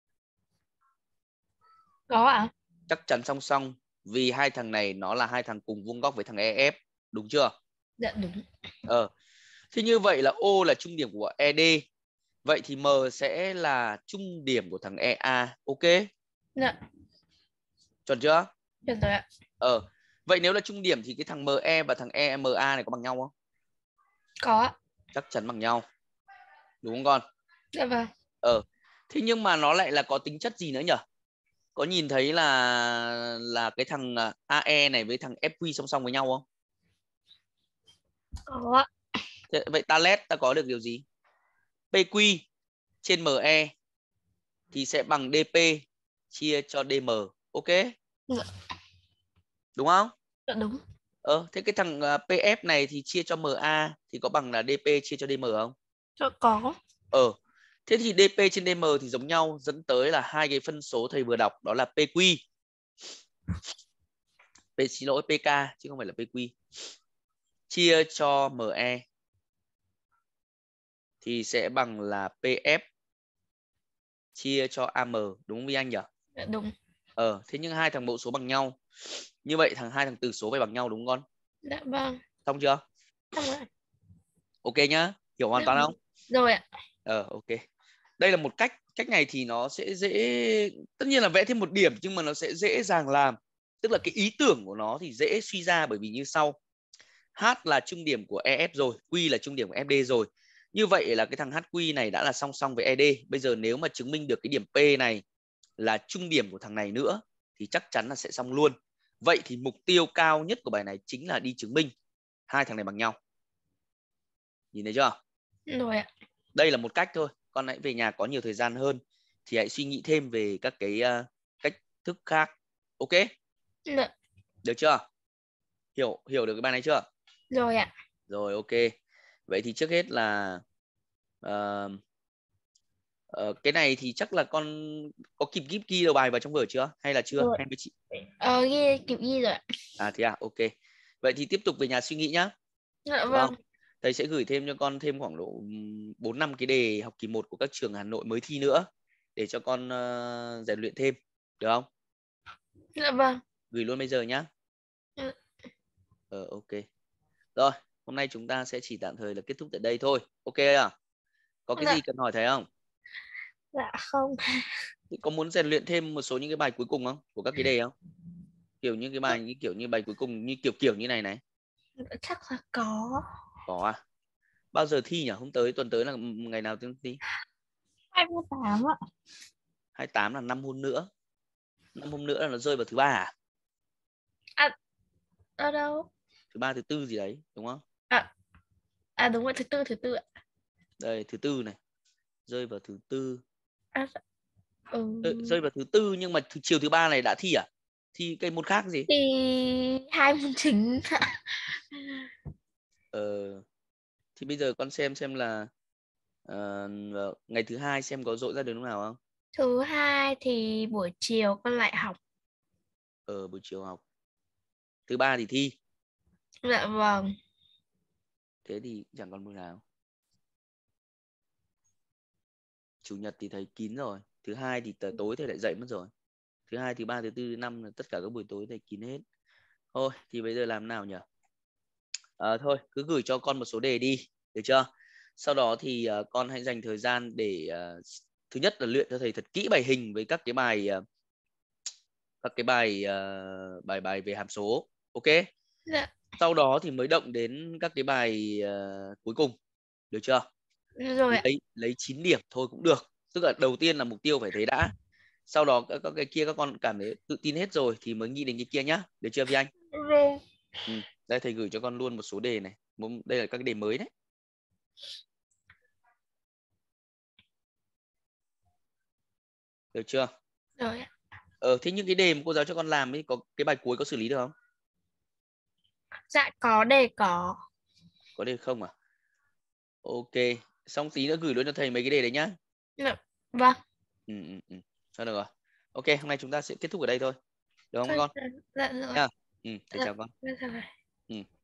Có ạ. À? Chắc chắn song song vì hai thằng này nó là hai thằng cùng vuông góc với thằng e ép, đúng chưa? Dạ đúng. Ờ. Thế như vậy là O là trung điểm của e đê. Vậy thì M sẽ là trung điểm của thằng e a, ok? Dạ. Chuẩn chưa? Chuẩn rồi ạ. Ờ. Vậy nếu là trung điểm thì cái thằng em e và thằng e em a này có bằng nhau không? Có ạ. Chắc chắn bằng nhau. Đúng không con? Dạ vâng. Ờ. Thế nhưng mà nó lại là có tính chất gì nữa nhỉ? Có nhìn thấy là là cái thằng a e này với thằng ép quy song song với nhau không? Có ạ. Thế, vậy ta let ta có được điều gì? pê quy trên em e thì sẽ bằng đê pê chia cho đê em, ok? Dạ. Đúng không? Dạ đúng. Ờ, thế cái thằng pê ép này thì chia cho em a thì có bằng là đê pê chia cho đê em không? Dạ có. Ờ, thế thì đê pê trên đê em thì giống nhau, dẫn tới là hai cái phân số thầy vừa đọc đó là pê quy. P, xin lỗi, pê ca chứ không phải là pê quy. Chia cho em e thì sẽ bằng là pê ép chia cho a em, đúng không anh nhỉ? Dạ đúng. Ờ, thế nhưng hai thằng mẫu số bằng nhau. Như vậy thằng hai thằng từ số phải bằng nhau đúng không con? Dạ vâng. Xong chưa? Xong rồi. Ok nhá, hiểu hoàn toàn không? Rồi ạ. Ờ, ok. Đây là một cách, cách này thì nó sẽ dễ, tất nhiên là vẽ thêm một điểm nhưng mà nó sẽ dễ dàng làm. Tức là cái ý tưởng của nó thì dễ suy ra bởi vì như sau. H là trung điểm của e ép rồi, Q là trung điểm của ép đê rồi. Như vậy là cái thằng hát quy này đã là song song với e đê. Bây giờ nếu mà chứng minh được cái điểm P này là trung điểm của thằng này nữa thì chắc chắn là sẽ xong luôn. Vậy thì mục tiêu cao nhất của bài này chính là đi chứng minh hai thằng này bằng nhau. Nhìn thấy chưa? Rồi ạ. Đây là một cách thôi. Con hãy về nhà có nhiều thời gian hơn thì hãy suy nghĩ thêm về các cái uh, cách thức khác. Ok? Dạ. Được chưa? Hiểu hiểu được cái bài này chưa? Rồi ạ. Rồi, ok. Vậy thì trước hết là uh, uh, cái này thì chắc là con có kịp ghi ghi đầu bài vào trong vở chưa? Hay là chưa? Rồi. Hay mới chị? Ờ, ghi, kịp ghi rồi ạ. À thế à, ok. Vậy thì tiếp tục về nhà suy nghĩ nhá. Dạ Được vâng. không? Thầy sẽ gửi thêm cho con thêm khoảng độ bốn năm cái đề học kỳ một của các trường Hà Nội mới thi nữa để cho con uh, rèn luyện thêm. Được không? Dạ vâng. Gửi luôn bây giờ nhá. Ừ. Ờ, ok. Rồi, hôm nay chúng ta sẽ chỉ tạm thời là kết thúc tại đây thôi. Ok à? Có cái Dạ. gì cần hỏi thầy không? Dạ không. Thì có muốn rèn luyện thêm một số những cái bài cuối cùng không, của các cái đề không? Kiểu như cái bài như kiểu như bài cuối cùng như kiểu kiểu như này này. Chắc là có. Có à? Bao giờ thi nhỉ? Hôm tới, tuần tới là ngày nào tiên thi? hai mươi tám ạ. hai mươi tám là năm hôm nữa. năm hôm nữa là nó rơi vào thứ ba à? À, ở đâu? Thứ ba thứ tư gì đấy, đúng không? À, à đúng rồi, thứ tư, thứ tư ạ. Đây, thứ tư này. Rơi vào thứ tư. À, ừ. Rơi, rơi vào thứ tư nhưng mà thứ, chiều thứ ba này đã thi à? Thi cái môn khác gì? Thì hai môn chính. Ờ, thì bây giờ con xem xem là ờ, ngày thứ hai xem có dội ra được lúc nào không? Thứ hai thì buổi chiều con lại học. Ờ, buổi chiều học. Thứ ba thì thi. Dạ vâng. Thế thì chẳng còn buổi nào. Chủ nhật thì thấy kín rồi. Thứ hai thì tờ tối thì lại dậy mất rồi. Thứ hai, thứ ba, thứ tư, thứ năm là tất cả các buổi tối thì kín hết. Thôi thì bây giờ làm nào nhỉ? À, thôi cứ gửi cho con một số đề đi, được chưa? Sau đó thì uh, con hãy dành thời gian để uh, thứ nhất là luyện cho thầy thật kỹ bài hình với các cái bài uh, các cái bài uh, bài bài về hàm số, ok? Dạ. Sau đó thì mới động đến các cái bài uh, cuối cùng, được chưa? Rồi ạ. Lấy lấy chín điểm thôi cũng được, tức là đầu tiên là mục tiêu phải thế đã, sau đó các, các cái kia các con cảm thấy tự tin hết rồi thì mới nghĩ đến cái kia nhá, được chưa Vi Anh? Vâng. Ừ. Đây thầy gửi cho con luôn một số đề này, đây là các cái đề mới đấy, được chưa? Rồi ạ. Ờ thế những cái đề mà cô giáo cho con làm ấy, có cái bài cuối có xử lý được không? Dạ có đề có. Có đề không à? Ok, xong tí nữa gửi luôn cho thầy mấy cái đề đấy nhá. Dạ. Vâng. Ừ, ừ, ừ. Thôi được rồi. Ok, hôm nay chúng ta sẽ kết thúc ở đây thôi, được không các con? Dạ, dạ rồi. Nha. Ừ, thầy Dạ, chào con. dạ rồi. Ừ.